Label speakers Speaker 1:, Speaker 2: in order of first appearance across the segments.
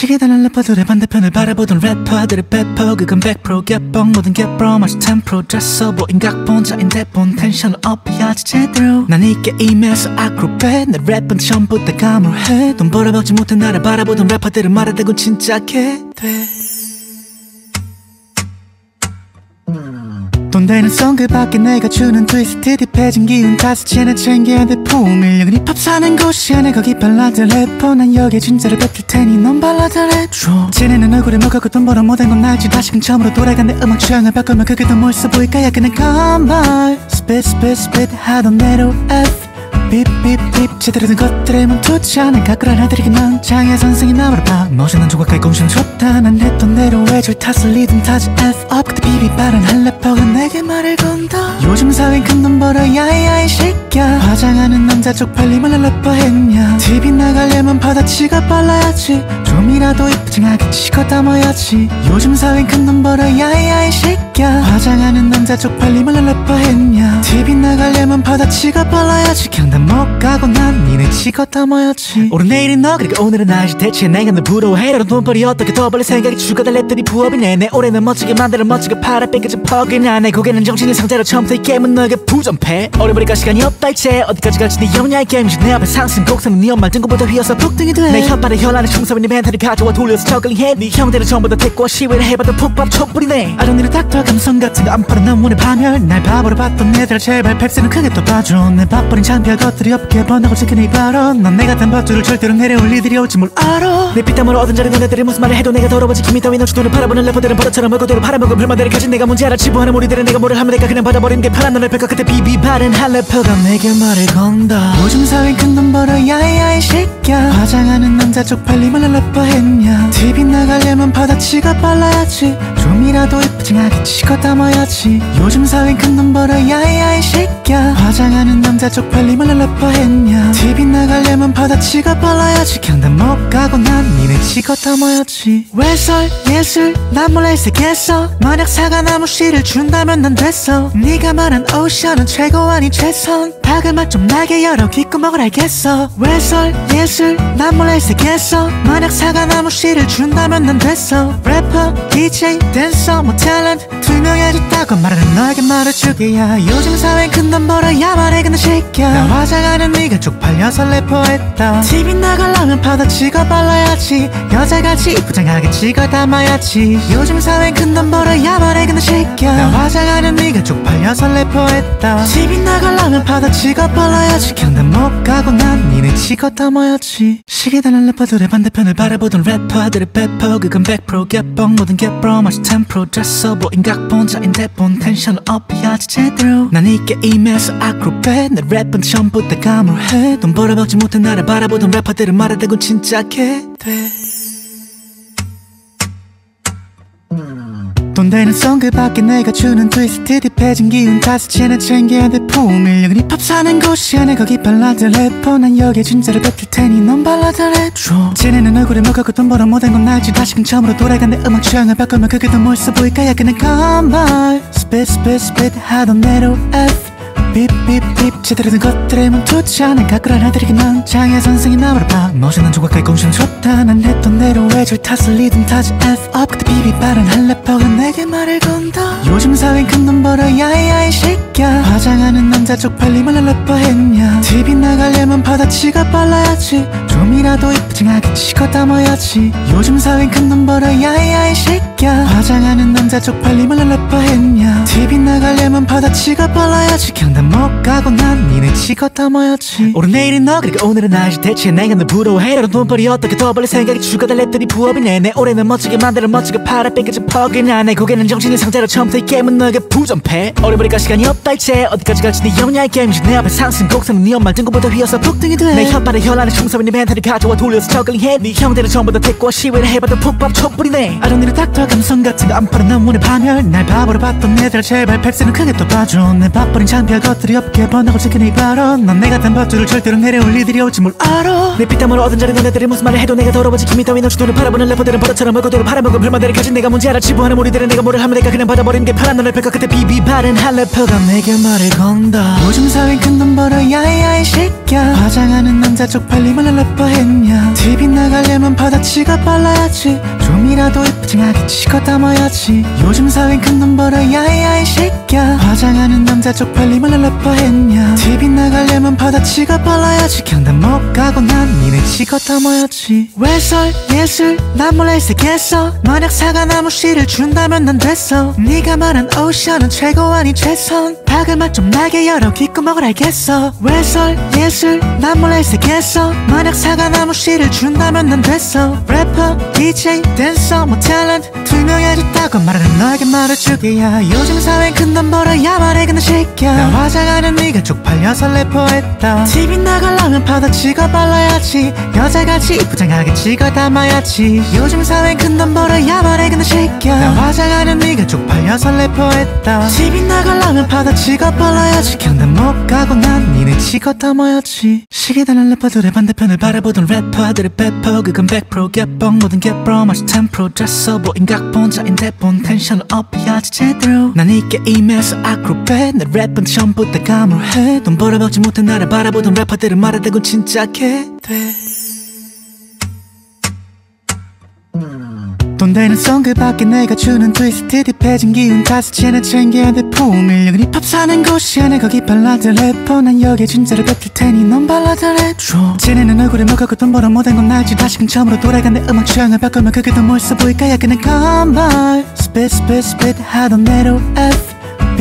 Speaker 1: 시계 달린 래퍼들의 반대편을 바라보던 래퍼들의 배포 그건 100% 개뻥 모든 개뻥 마치 10% 됐어 보인 각본자인데 본 텐션을 업해야지 제대로 난 이 게임에서 아크로벳 내 랩은 전부 다 감으로해 돈 벌어먹지 못해 나를 바라보던 래퍼들은 말하대군 진짜게 돼 돈 되는 송 그 밖에 내가 주는 트위스트 딥해진 기운 다시 쟤네 챙겨야 돼 풍밀력은 힙합 사는 곳이야 내 거기 발라드 래퍼 난 여기에 진짜를 뱉을 테니 넌 발라드 랩줘 쟤네는 얼굴에 먹었고 돈 벌어 못한 건 알지 다시금 처음으로 돌아간 내 음악 취향을 바꾸면 그게 더 멋있어 보일까 약간의 컴발 스핏 스핏 스핏 하던 내로 F 삐삐삐 제대로 된 것들에 멈추지 않아 가꾸란 아들에게 난 장애 선생이 나무를 봐 멋있는 조각까지 공시는 좋다 난 했던 대로 외줄 탓을 리듬 타지 F-up 그때 비비바른 한 래퍼가 내게 말을 건다 요즘 사회는 큰 돈 벌어 야이야이 새끼야 화장하는 남자 쪽팔림을 래퍼 했냐 TV 나가려면 바다치가 빨라야지 좀이라도 이쁘장하게 치고 담아야지 요즘 사회는 큰 돈 벌어 야이야이 새끼야 화장하는 남자 쪽팔림을 래퍼 했냐 TV 나가려면 바다치가 빨라야지 그냥 못 가고 난 니네 치고 담아야지 오늘 내일은 너 그리고 오늘은 나지 대체 내가 널 부러워해 너는 돈벌이 어떻게 더 벌릴 생각이 추가다 랩들이 부업이네 내 올해는 멋지게 만들어 멋지게 팔아 뺏겨진 퍽이나 내 고개는 정신의 상자로 처음부터 이 게임은 너에게 부전패 어려버릴까 시간이 없다 이제 어디까지 갈지 네 영야의 게임이지 내 앞에 상승 곡선은 네 엄마 등급보다 휘어서 폭등이 돼내 혓발에 혈안에 충성인 네 멘탈을 가져와 돌려서 저글링해 네 형들은 전부 다 택과 시위를 해봐도 푹밥 촛불이네 아정리를 닥터 감성 같은 거 안 팔아 난 원해 파멸 날 바보로 봤던 애들 제발 팩스는 크게 또 봐줘 내 밥버린 창피할 것들이 없게 번하고 지킨 이 발언 넌 내 같은 밥줄을 절대로 내려올 일들이 올지 뭘 알아 내 피땀으로 얻은 자리 너네들이 무슨 말을 해도 내가 더러워지 김이 따위 너지 돈을 팔아보는 래퍼들은 버릇처럼 얼굴도로 팔아먹은 불만들을 가진 내가 문제 알아 치부하는 우리들은 내가 뭐를 하면 내가 그냥 받아버리는 게 파란 너를 펼까 그때 비비바른 한 래퍼가 내게 말을 건다 요즘 사회는 큰 돈 벌어 야이야이 새끼야 화장하는 남자 쪽팔림을 래퍼 했냐 TV 나가려면 바다치가 빨라야지 좀이라도 이쁘장하게 치고 담아야지 요즘 사회는 큰 돈 벌어 야이야이 새끼야 화장하는 남자 쪽팔림을 래퍼 했냐 TV 나가려면 바다치가 빨라야지 그냥 다 못 가고 난 니네 치고 담아야지 외설 예술 난 몰래 색했어 만약 사과나무 씨를 준다면 난 됐어 네가 말한 오션은 최고 아니 최선 박을 맛 좀 나게 열어 귓구멍을 알겠어 외설 예술 난 몰래 색했어 만약 사과나무 씨를 준다면 난 됐어 래퍼 DJ 댄서 뭐 탤런트 투명해졌다고 말하는 너에게 말해주기야 요즘 사회는 큰 돈 벌어야 말해 근데 새끼야 나 화장하는 네가 쪽팔려서 래퍼했다 TV 나가려면 바다치가 빨라야지 여자같이 이쁘장하게 찍어 담아야지 요즘 사회는 큰 돈 벌어야 말해 근데 새끼야 나 화장하는 네가 쪽팔려서 래퍼했다 TV 나가려면 바다치가 빨라야지 그냥 못 가고 난 니네 치고 담아야지 시계 달린 래퍼들의 반대편을 바라보던 래퍼들의 배포 그건 100% 개뻥 모든 개뻥 마치 10% 됐어 보인 각본자인데 본 텐션을 업해야지 제대로 난 이 게임에서 아크로벳 내 랩은 전부 다 감으로해 돈 벌어먹지 못해 나를 바라보던 래퍼들은 말하대군 진짜게 돼 돈 되는 송 그 밖에 내가 주는 트위스트 딥해진 기운 다시 쟤네 챙겨야 돼 풍밀력은 힙합 사는 곳이야 내 거기 발라드 래퍼 난 여기에 진짜를 뱉을 테니 넌 발라드 랩줘 쟤네는 얼굴에 먹었고 돈 벌어 못한 건 알지 다시금 처음으로 돌아간 내 음악 취향을 바꾸면 그게 더 멋있어 보일까 약간의 컴발 스핏 스핏 스핏 하던 대로 F 삐삐삐 제대로 된 것들에 멈추지 않아 가꾸란 아들에게 난 장애 선생이 나무를 봐 멋있는 조각까지 공시는 좋다 난 했던 대로 외줄 탓을 리듬 타지 F-up 그때 비비바른 한 래퍼가 내게 말을 건다 요즘 사회는 큰 돈 벌어 야이야이 새끼야 화장하는 남자 쪽팔림을 래퍼 했냐 TV 나가려면 바다치가 빨라야지 좀이라도 이쁘장하게 치고 담아야지 요즘 사회는 큰 돈 벌어 야이야이 새끼야 화장하는 남자 쪽팔림을 래퍼 했냐 TV 나가려면 바다치가 빨라야지 그냥 못 가고 난 니네 치고 담아야지 오늘 내일은 너 그리고 오늘은 나지 대체 내가 널 부러워해 너는 돈벌이 어떻게 더 벌릴 생각이 추가다 랩들이 부업이네 내 올해는 멋지게 만들어 멋지게 팔아 뺏겨진 퍽이나 내 고개는 정신의 상자로 처음부터 이 게임은 너에게 부전패 어려버릴까 시간이 없다 이제 어디까지 갈지 네 영야의 게임이지 내 앞에 상승 곡선은 네 엄마 등급보다 휘어서 폭등이 돼내 혓발에 혈안에 충성인 네 멘탈을 가져와 돌려서 저글링해 네 형들은 전부 다 택과 시위를 해봐도 푹밥 촛불이네 아정리를 닥터 감성 같은 거 안 팔아 넌 문에 파멸 날 바보로 봤던 애들 제발 펩스는 크게 또 봐줘 내 밥버린 창피할 것들이 없게 번하고 지키는 이 발언 넌 내 같은 법들을 절대로 내려올 리들이 올지 뭘 알아 내 피땀으로 얻은 자리 너네들이 무슨 말을 해도 내가 더러워지 김이 따위 넌 주도를 바라보는 래퍼들은 버릇처럼 얼굴들을 팔아먹은 불만들을 가진 내가 뭔지 알아 치부하는 우리들은 내가 뭐를 하면 내가 그냥 받아버리는 게 편한 너를 펼까 그때 비비바른 한 래퍼가 내게 말을 건다 요즘 사회 큰 돈 벌어 야야 이 새끼야 화장하는 남자 쪽팔림을 래퍼 했냐 TV 나가려면 바다치가 빨라야지 좀이라도 이쁘징하게 치고 담아야지 요즘 사회 큰 돈 벌어 야야 이 새끼야 화장하는 남자 쪽팔림을 래퍼 했냐 TV 나가려면 바다치가 빨라야지 경단 못 가고 난 니네 치고 담아야지 외설 예술 난 몰래 색했어 만약 사과나무 씨를 준다면 난 됐어 네가 말한 오션은 최고 아닌 최선 박을 맛 좀 나게 열어 귓구멍을 알겠어 외설 예술 난 몰래 색했어 만약 사과나무 씨를 준다면 난 됐어 래퍼 DJ 댄서 뭐 탤런트 투명해졌다고 말하는 너에게 말해주게야 요즘 사회는 큰 돈 벌어야 말해 근데 새끼야 나 화장하는 네가 쪽팔려서 래퍼했다 TV 나가려면 바다치가 빨라야지 여자같이 이쁘장하게 찍어 담아야지 요즘 사회는 큰 돈 벌어야 말해 근데 새끼야 나 화장하는 네가 쪽팔려서 래퍼했다 TV 나가려면 바다치가 빨라야지 경단 못 가고 난 니네 치고 담아야지 시계 달린 래퍼들의 반대편을 바라보던 래퍼들의 배포 그건 100% 개뻥 모든 개프로 마치 10% 됐어 보인 각본자인 대본 텐션을 업해야지 제대로 난 이 게임에서 아크로벳 내 랩은 처음부터 감으로해 돈 벌어먹지 못해 나를 바라보던 래퍼들은 말하다군 진짜 개돼 돈 되는 송 그 밖에 내가 주는 트위스트 딥해진 기운 다섯 채는 챙겨야 돼 품을 여기 힙합 사는 곳이 아니야 거기 발라드 래퍼 난 여기에 진짜를 뱉을 테니 넌 발라드 랩줘 쟤네는 얼굴에 먹었고 돈 벌어 못한 건 알지 다시금 처음으로 돌아간 내 음악 취향을 바꾸면 그게 더 멋있어 보일까 야 그냥 컴발 spit spit spit 하던 대로 F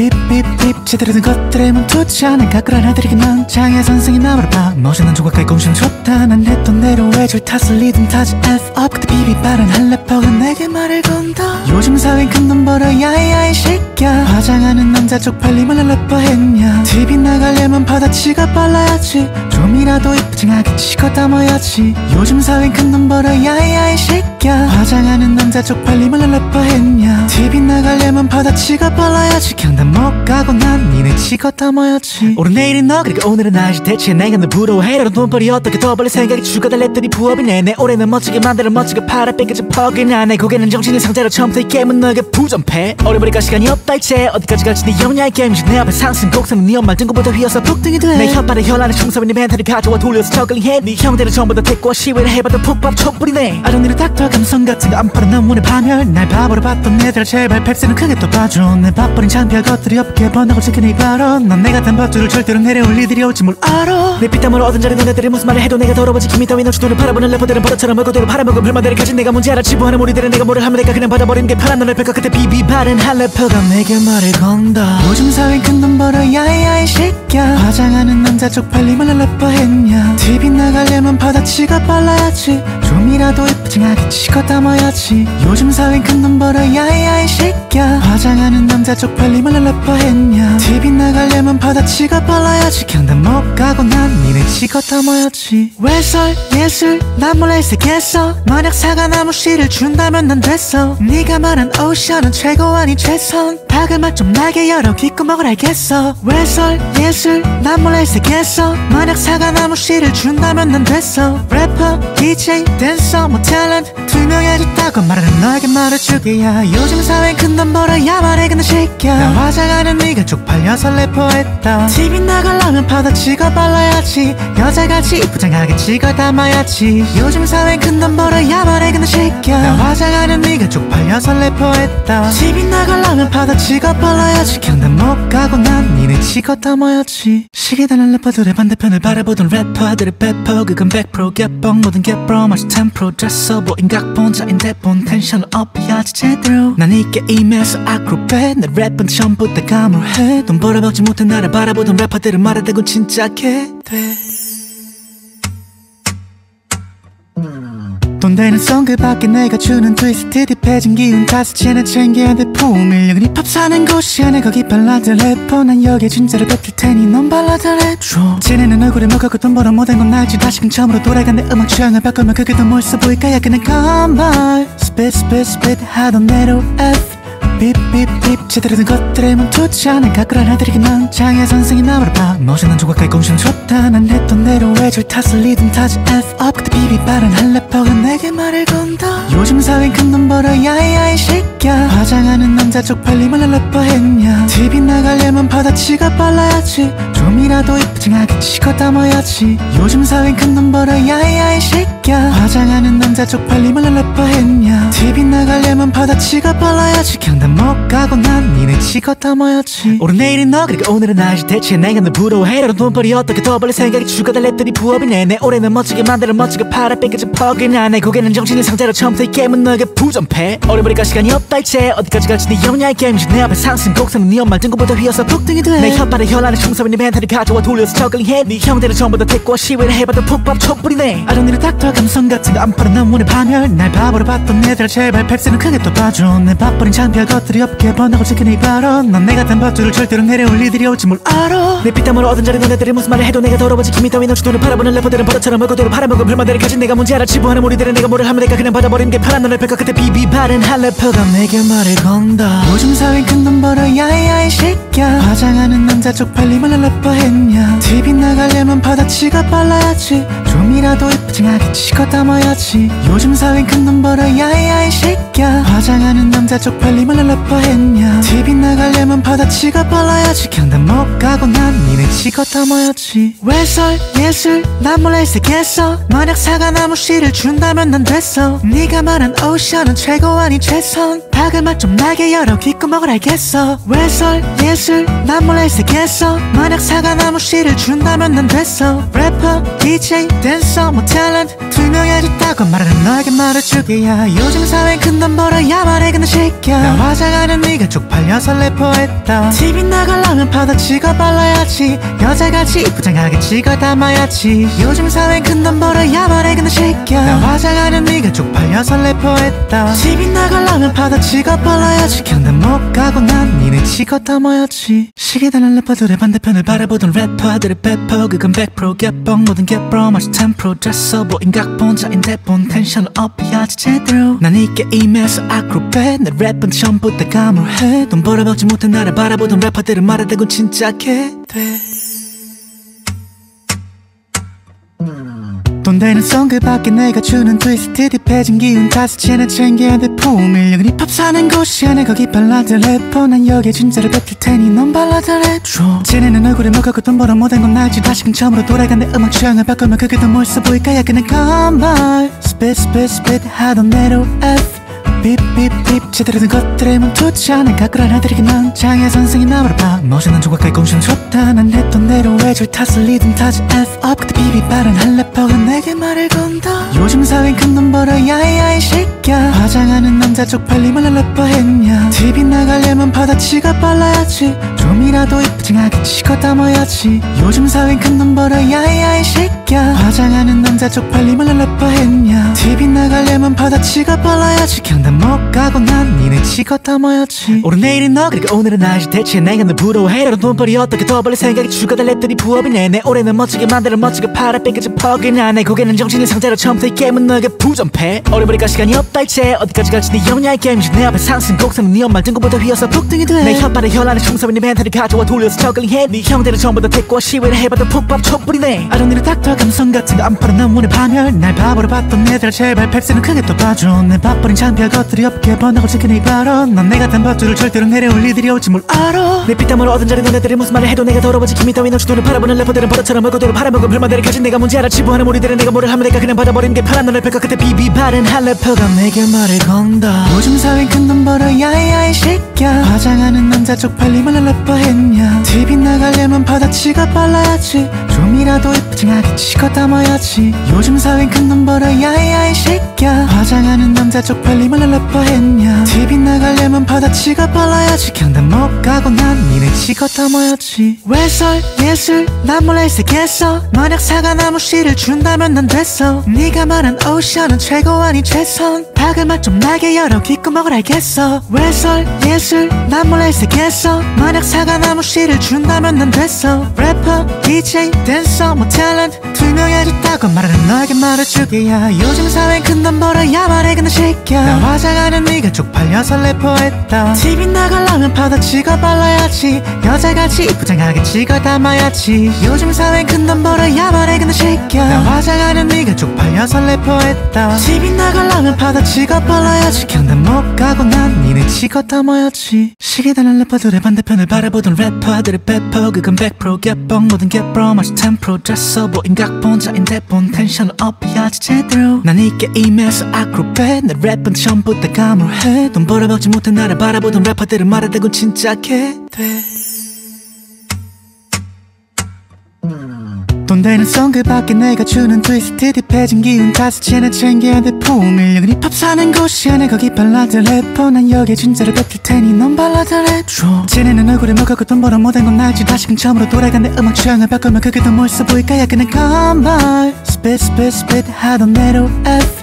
Speaker 1: 삐삐삐 제대로 된 것들에 멈추지 않아 가꾸란 아들이긴 난 장애 선생이 나무를 봐 멋있는 조각까지 꼼수는 좋다 난 했던 대로 외줄 탓을 리듬 타지 F up 그때 비비바른 한 래퍼가 내게 말을 건다 요즘 사회는 큰 돈 벌어 야야 이 새끼야 화장하는 남자 쪽팔림을 래퍼 했냐 TV 나가려면 바다치가 빨라야지 좀이라도 이쁘징하게 치고 담아야지 요즘 사회는 큰 돈 벌어 야야 이 새끼야 화장하는 남자 쪽팔림을 래퍼 했냐 TV 나가려면 바다치가 빨라야지 경단 못 가고 난 니네 치고 담아야지 오늘 내일은 너 그리고 오늘은 나지 대체 내가 널 부러워해 너는 돈벌이 어떻게 더 벌릴 생각이 죽어달랬더니 부업이네 내 올해는 멋지게 만들어 멋지게 팔아 뺏겨진 퍽이나 내 고개는 정신의 상태로 처음부터 이 게임은 너에게 부전패 어려버릴까 시간이 없다 이제 어디까지 갈지 네 영향의 게임이지 내 앞에 상승 곡선은 네 엄마 등급보다 휘어서 폭등이 돼내 혓발에 혈안에 충성인 네 멘탈이 가져와 돌려서 저글링해 네 형들은 전부 다 택과 시위를 해봐도 푹밥 촛불이네 아령니를 닥터 감성 같은 거 안 팔아 넌 문에 파멸 날 바보로 봤던 애들 제발 펩스는 크게 또 봐줘 내 밥버린 창피할 것들이 없게 번하고 지키는 이 발언 넌 내 같은 법들을 절대로 내려올 리들이 올지 뭘 알아 내 피땀으로 얻은 자리 너네들이 무슨 말을 해도 내가 더러워지 김이 따위 넌 주도를 바라보는 래퍼들은 버릇처럼 얼굴들을 팔아먹은 불만들을 가진 내가 뭔지 알아 치부하는 우리들은 내가 뭐를 하면 내가 그냥 받아버리는 게 편한 너를 펼까 그때 비비바른 한 래퍼가 내게 말을 건다 요즘 사회는 큰 돈 벌어 야야 이 새끼야 화장하는 남자 쪽팔림을 래퍼 했냐 TV 나가려면 바다치가 빨라야지 좀이라도 이쁘징하게 치고 담아야지 요즘 사회는 큰 돈 벌어 야야 이 새끼야 화장하는 남자 쪽팔림을 래퍼 했냐 TV 나가려면 바다치가 빨라야지 경단 못 가고 난 니네 치고 담아야지 외설 예술 난 몰래 색했어 만약 사과나무 씨를 준다면 난 됐어 네가 말한 오션은 최고 아닌 최선 박을 맛 좀 나게 열어 귓구멍을 알겠어 외설 예술 난 몰래 색했어 만약 사과나무 씨를 준다면 난 됐어 래퍼 DJ 댄서 뭐 탤런트 투명해졌다고 말하는 너에게 말해주게야 요즘 사회는 큰 돈 벌어야 말해 근데 새끼야 나 화장하는 네가 쪽팔려서 래퍼했다 TV 나가려면 바다치가 빨라야지 여자같이 이쁘장하게 찍어 담아야지 요즘 사회는 큰 돈 벌어야 말해 근데 새끼야 나 화장하는 네가 쪽팔려서 래퍼했다 TV 나가려면 바다치가 빨라야지 경단 못 가고 난 니네 치고 담아야지 시계 달린 래퍼들의 반대편을 바라보던 래퍼들의 배포 그건 100% 개뻥 모든 개프로 마치 10% 됐어 보인 각본자인 대본 텐션을 업해야지 제대로 난 이 게임에서 아크로벳 내 랩은 처음부터 감으로해 돈 벌어먹지 못해 나를 바라보던 래퍼들은 말하다군 진짜 개돼 돈 되는 송 그 밖에 내가 주는 트위스트 딥해진 기운 다섯 채는 챙겨야 돼 품을 여기 힙합 사는 곳이 아니야 거기 발라드 래퍼 난 여기에 진짜를 뱉을 테니 넌 발라드 랩줘 쟤네는 얼굴에 먹었고 돈 벌어 못한 건 알지 다시금 처음으로 돌아간 내 음악 취향을 바꾸면 그게 더 멋있어 보일까 야 그냥 컴발 spit 하던 내로 F 삐삐삐 제대로 된 것들에 멈추지 않아 가꾸란 하들이기만 장애 선생이 나무를 봐 멋있는 조각까지 공시는 좋다 난 했던 대로 외줄 탓을 리듬 타지 F up 그때 비비 빠른 한 래퍼가 내게 말을 건다 요즘 사회는 큰 돈 벌어 야이야이 새끼야 화장하는 남자 쪽팔림을 래퍼 했냐 TV 나가려면 바다치가 빨라야지 좀이라도 이쁘징하게 치고 담아야지 요즘 사회는 큰 돈 벌어 야이야이 새끼야 화장하는 남자 쪽팔림을 래퍼 했냐 TV 나가려면 바다치가 빨라야지 경단 못 가고 난 니네 치고 담아야지 오늘 내일은 너 그리고 오늘은 나지 대체 내가 널 부러워해 너는 돈벌이 어떻게 더 벌릴 생각이 추가 달랬더니 부업이네 내 올해는 멋지게 만들어 멋지게 팔아 뺏겨져 퍽이나 내 고개는 정신의 상자로 처음부터 이 게임은 너에게 부전패 어려버릴까 시간이 없다 이제 어디까지 갈지 네 영야의 게임이지 내 앞에 상승 곡선은 네 엄마 등급보다 휘어서 북등이 돼내 혓바닥에 혈안에 충성인 네 멘탈을 가져와 돌려서 저글링해 네 형들은 전부 다 택과 시위를 해봐도 푹밥 촛불이네 아정리를 닥터 감성 같은 거 안 팔아 난 원해 파멸 날 바보로 봤던 애들 제발 팩스는 크게 또 봐줘 내 밥버린 창피할 것들이 없게 번하고 지킨 이 발언 넌 내 같은 밥줄을 절대로 내려올 이들이 올지 뭘 알아 내 피땀으로 얻은 자리 너네들이 무슨 말을 해도 내가 더러워지 김이 따윈 없이 돈을 팔아보는 래퍼들은 버릇처럼 얼굴도로 팔아먹은 불만들을 가진 내가 뭔지 알아 지부하는 우리들은 내가 뭐를 하면 내가 그냥 받아버리는 게 파란 너를 뺄까 그때 비비 바른 한 래퍼가 내게 말을 건다 요즘 사회는 큰 돈 벌어 야이야이 새끼야 화장하는 남자 쪽팔림을 래퍼 했냐 TV 나가려면 바다치가 빨라야지 좀이라도 이쁘징하게 치고 담아야지 요즘 사회는 큰 돈 벌어 야이야이 새끼야 화장하는 남자 쪽팔림을 래퍼 했냐 TV 나가려면 바다치가 빨라야지 경단 못 가고 난 니네 치고 담아야지 외설 예술 난 몰래 색했어 만약 사과나무 씨를 준다면 난 됐어 네가 말한 오션은 최고 아니 최선 닭을 맛 좀 나게 열어 귓구멍을 알겠어 외설 예술 난 몰래 색했어 만약 사과나무 씨를 준다면 난 됐어 래퍼 DJ 댄서 뭐 탤런트 투명해졌다고 말하는 너에게 말해주게야 요즘 사회는 큰 돈 벌어야 말해 근데 새끼야 나 화장하는 네가 쪽팔려서 래퍼했다 TV 나가려면 바다치가 빨라야지 여자같이 이쁘장하게 찍어 담아야지 요즘 사회는 큰 돈 벌어야 말해 근데 새끼야 나 화장하는 네가 쪽팔려서 래퍼했다 TV 나가려면 바다치가 빨라야지 경단 못 가고 난 니네 치고 담아야지 시기다는 래퍼들의 반대편을 바라보던 래퍼들의 배포 그건 100% 개뻥 모든 개프로 마치 10% 잤어 보인 각본자인데 본 텐션을 업해야지 제대로 난 이 게임에서 아크로벳 내 랩은 전부 다 감으로해 돈 벌어먹지 못한 나를 바라보던 래퍼들은 말하다고 진짜 개돼 돈 되는 송 그 밖에 내가 주는 트위스트 딥해진 기운 다스치는 챙겨야 돼 포밀력은 힙합 사는 곳이야 내 거기 발라드 래퍼 난 여기에 진짜를 뱉을 테니 넌 발라드 랩줘 쟤네는 얼굴에 먹고 돈 벌어 못한 건 알지 다시금 처음으로 돌아간 내 음악 취향을 바꾸면 그게 더 멋있어 보일까야 그냥 컴발 spit 하던 대로 F 삐삐삐 제대로 된 것들에 멈추지 않아 가꾸란 하들이기만 장애 선생이 나무를 봐 멋있는 조각까지 공시는 좋다 난 했던 대로 외줄 탓을 리듬 타지 F up 그때 비비 빠른 한 래퍼가 내게 말을 건다 요즘 사회는 큰 돈 벌어 야이야이 새끼야 화장하는 남자 쪽팔림을 래퍼 했냐 TV 나가려면 바다치가 빨라야지 좀이라도 이쁘징하게 치고 담아야지 요즘 사회는 큰 돈 벌어 야이야이 새끼야 화장하는 남자 쪽팔림을 래퍼 했냐 TV 나가려면 바다치가 빨라야지 경단 못 가고 난 니네 치고 담아야지 오늘 내일은 너 그리고 오늘은 나지 대체 내가 널 부러워해 너는 돈벌이 어떻게 더 벌릴 생각이 추가 달랬더니 부업이네 내 올해는 멋지게 만들어 멋지게 팔아 뺏겨져 퍽이나 내 고개는 정신의 상자로 처음부터 이 게임은 너에게 부전패 어려버릴까 시간이 없다 이제 어디까지 갈지 네 영야의 게임이지 내 앞에 상승 곡선은 네 엄마 등급보다 휘어서 북등이 돼내 혓바닥에 혈안에 충성인 네 멘탈을 가져와 돌려서 저글링해 네 형들은 전부 다 택과 시위를 해봐도 푹밥 촛불이네 아정리를 닥터 감성 같은 거 안 팔아 난 원해 파멸 날 바보로 봤던 애들 제발 팩스는 크게 또 봐줘 내 밥버린 창피할 것들이 없게 번하고 지킨 이 발언 넌 내 같은 밥줄을 절대로 내려올 이들이 올지 뭘 알아 내 피땀으로 얻은 자리 너네들이 무슨 말을 해도 내가 더러워지 김이 따윈 없이 돈을 팔아보는 래퍼들은 버릇처럼 얼굴도로 팔아먹은 불만들을 가진 내가 뭔지 알아 지부하는 우리들은 내가 뭐를 하면 내가 그냥 받아버리는 게 파란 너를 뺄까 그때 비비 바른 한 래퍼가 내게 말을 건다 요즘 사회는 큰 돈 벌어 야이야이 새끼야 화장하는 남자 쪽팔림을 래퍼 했냐 TV 나가려면 바다치가 빨라야지 좀이라도 이쁘징하게 치고 담아야지 요즘 사회는 큰 돈 벌어 야이야이 새끼야 화장하는 남자 쪽팔림을 래퍼 했냐 TV 나가려면 바다치가 빨라야지 경단 못 가고 난 니네 치고 담아야지 외설 예술 난 몰래 색했어 만약 사과나무 씨를 준다면 난 됐어 네가 말한 오션은 최고 아니 최선 닭을 맛 좀 나게 열어 귓구멍을 알겠어. 외설 예술 난 몰래 색했어. 만약 사과나무 씨를 준다면 난 됐어. 래퍼 DJ 댄서 뭐 탤런트 투명해졌다고 말하는 너에게 말해주기야. 요즘 사회는 큰돈 벌어야 말해 근데 새끼야. 나 화장하는 네가 쪽팔려서 래퍼했다. TV 나가려면 파도 찍어 발라야지. 여자같이 부장하게 찍어 담아야지. 요즘 사회는 큰돈 벌어야 말해 근데 새끼야. 나 화장하는 네가 쪽팔려서 래퍼했다. TV 나가려면 파도 찍어 발라야지. 경단 못 가고 난 니네 찍어 담아야지. 시계 달린 래퍼들의 반대편을 바라보던 래퍼들의 배포 그건 100% 개뻥 모든 개뻥 마치 10% 됐어 보인 각본자인 대본 텐션을 업해야지 제대로. 난 이 게임에서 아크로벳 내 랩은 처음부터 감으로해. 돈 벌어먹지 못해 나를 바라보던 래퍼들은 말하다고 진짜게 돼. 돈 되는 송 그 밖에 내가 주는 트위스트 딥해진 기운 다섯 채나 챙겨야 돼 포밀력은 힙합 사는 곳이야. 내 거기 발라드 래퍼 난 여기에 진짜를 뱉을 테니 넌 발라드 랩줘. 쟤네는 얼굴에 먹었고 돈 벌어 못한 건 알지. 다시금 처음으로 돌아간 내 음악 취향을 바꾸면 그게 더 멋있어 보일까. 야 그냥 컴발 spit spit spit 하던 대로 F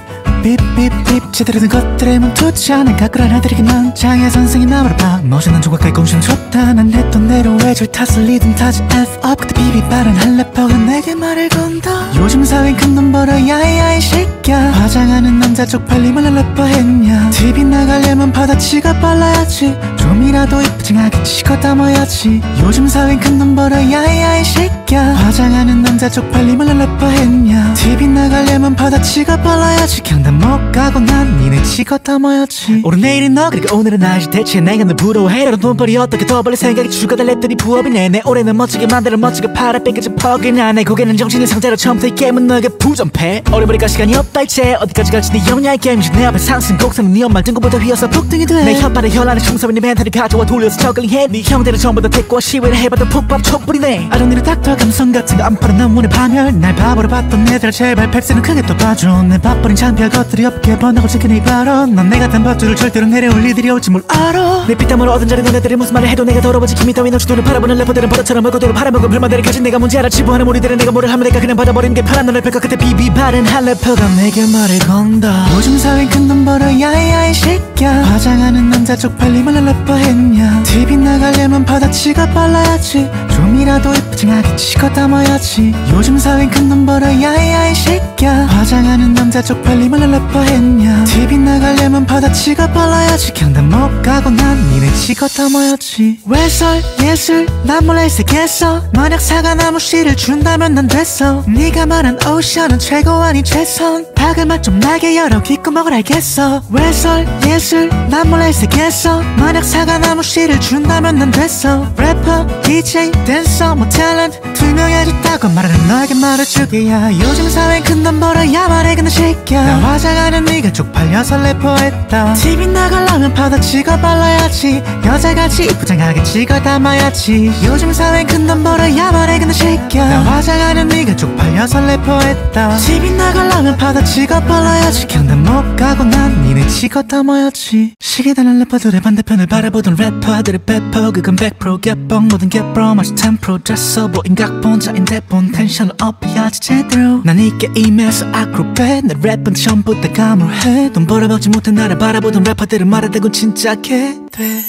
Speaker 1: 삐삐삐 제대로 된 것들에 멈추지 않아. 가꾸란 아들이긴 난 장애 선생이 나무로 봐. 멋있는 조각까지 공심 줬다. 난 했던 대로 외줄 탓을 리듬 타지 F up 그때 비비 빠른 한 래퍼가 내게 말을 건다. 요즘 사회는 큰돈 벌어야 이 새끼야. 화장하는 남자 쪽팔림을 래퍼 했냐. TV 나가려면 바다 지갑 발라야지. 좀이라도 이쁘장하게 찍어 담아야지. 요즘 사회는 큰돈 벌어야 이 새끼야. 화장하는 남자 쪽팔림을 래퍼 했냐. TV 나가려면 바다 지갑 발라야지. 경단 못 가고 난 니네 찍어 담아야지. 오늘 내일은 너 그리고 오늘은 나지. 대체 내가 널 부러워해. 너는 돈벌이 어떻게 더 벌릴 생각이 죽어달랬더니 부업이네. 내 올해는 멋지게 만들어 멋지게 팔아 뺏겨진 퍽이나. 내 고개는 정신의 상태로 처음부터 이 게임은 너에게 부정패. 어려버릴까 시간이 없다 이제 어디까지 갈지 네 영야의 게임이지. 내 앞에 상승 곡선은 네 엄마 등급보다 휘어서 폭등이 돼. 내 혓발에 혈안에 충성인 네 멘탈이 가져와 돌려서 저글링해. 네 형들은 전부 다 대꾸와 시위를 해봐도 푹밥 촛불이네. 아름니를 닥터 감성 같은 거 안 팔아 난 문의 파멸. 날 바보로 봤던 애들 제발 펩스는 크게 또 봐줘. 내 밥버린 창피할 것들이 없게 번다고 지키는 이 발언. 넌 내 같은 밧줄을 절대로 내려올 리들이 올지 뭘 알아. 내 피땀으로 얻은 자리 너네들이 무슨 말을 해도 내가 더러워지 힘이 따위 너 주도를 바라보는 래퍼들은 버릇처럼 얼굴대로 팔아먹은 불만들을 가진 내가 뭔지 알아. 지부하는 우리들은 내가 뭐를 하면 내가 그냥 받아버리는 게 편한 너를 뺄까. 그때 비비 바른 한 래퍼가 내게 말을 건다. 요즘 사회는 큰돈 벌어야 이 새끼야. 화장하는 남자 쪽팔림을 래퍼 했냐. TV 나가려면 바다 지갑 발라야지. 좀이라도 이쁘장하게 찍어 담아야지. 요즘 사회는 큰돈 벌어야 이 새끼야. 화장하는 남자 쪽팔림을 래퍼 했냐. TV 나가려면 바다 지갑 발라야지. 경단 못 가고 난 니네 찍어 담아야지. 외설 예술 난 몰래 색했어. 만약 사과나무 씨를 준다면 난 됐어. 네가 말한 오션은 최고 아니 최선. 박을 맛 좀 나게 열어 귓구멍을 알겠어. 외설 예술 난 몰래 색했어. 만약 사과나무 씨를 준다면 난 됐어. 래퍼 DJ 댄서 뭐 탤런트 투명해졌다고 말하는 너에게 말해주기야. 요즘 사회는 큰돈 벌어야 말해 근데 새끼야. 나 화장하는 네가 쪽팔려서 래퍼했다. TV 나가려면 파도 찍어 발라야지. 여자같이 부장하게 찍어 담아야지. 요즘 사회는 큰돈 벌어야 말해 근데 새끼야. 나 화장하는 네가 쪽팔려서 래퍼했다. TV 나가려면 파도 찍어 발라야지. 경단 못 가고 난 니네 찍어 담아야지. 시계 달린 래퍼들의 반대편을 바라보던 래퍼들의 배포 그건 100% 개뻥 모든 개뻥 마치 10% 됐어 보인 각본자인 대본 텐션을 업해야지 제대로. 난 이 게임에서 아크로벳 내 랩은 처음부터 감으로해. 돈 벌어먹지 못해 나를 바라보던 래퍼들은 말하다고 진짜게 돼.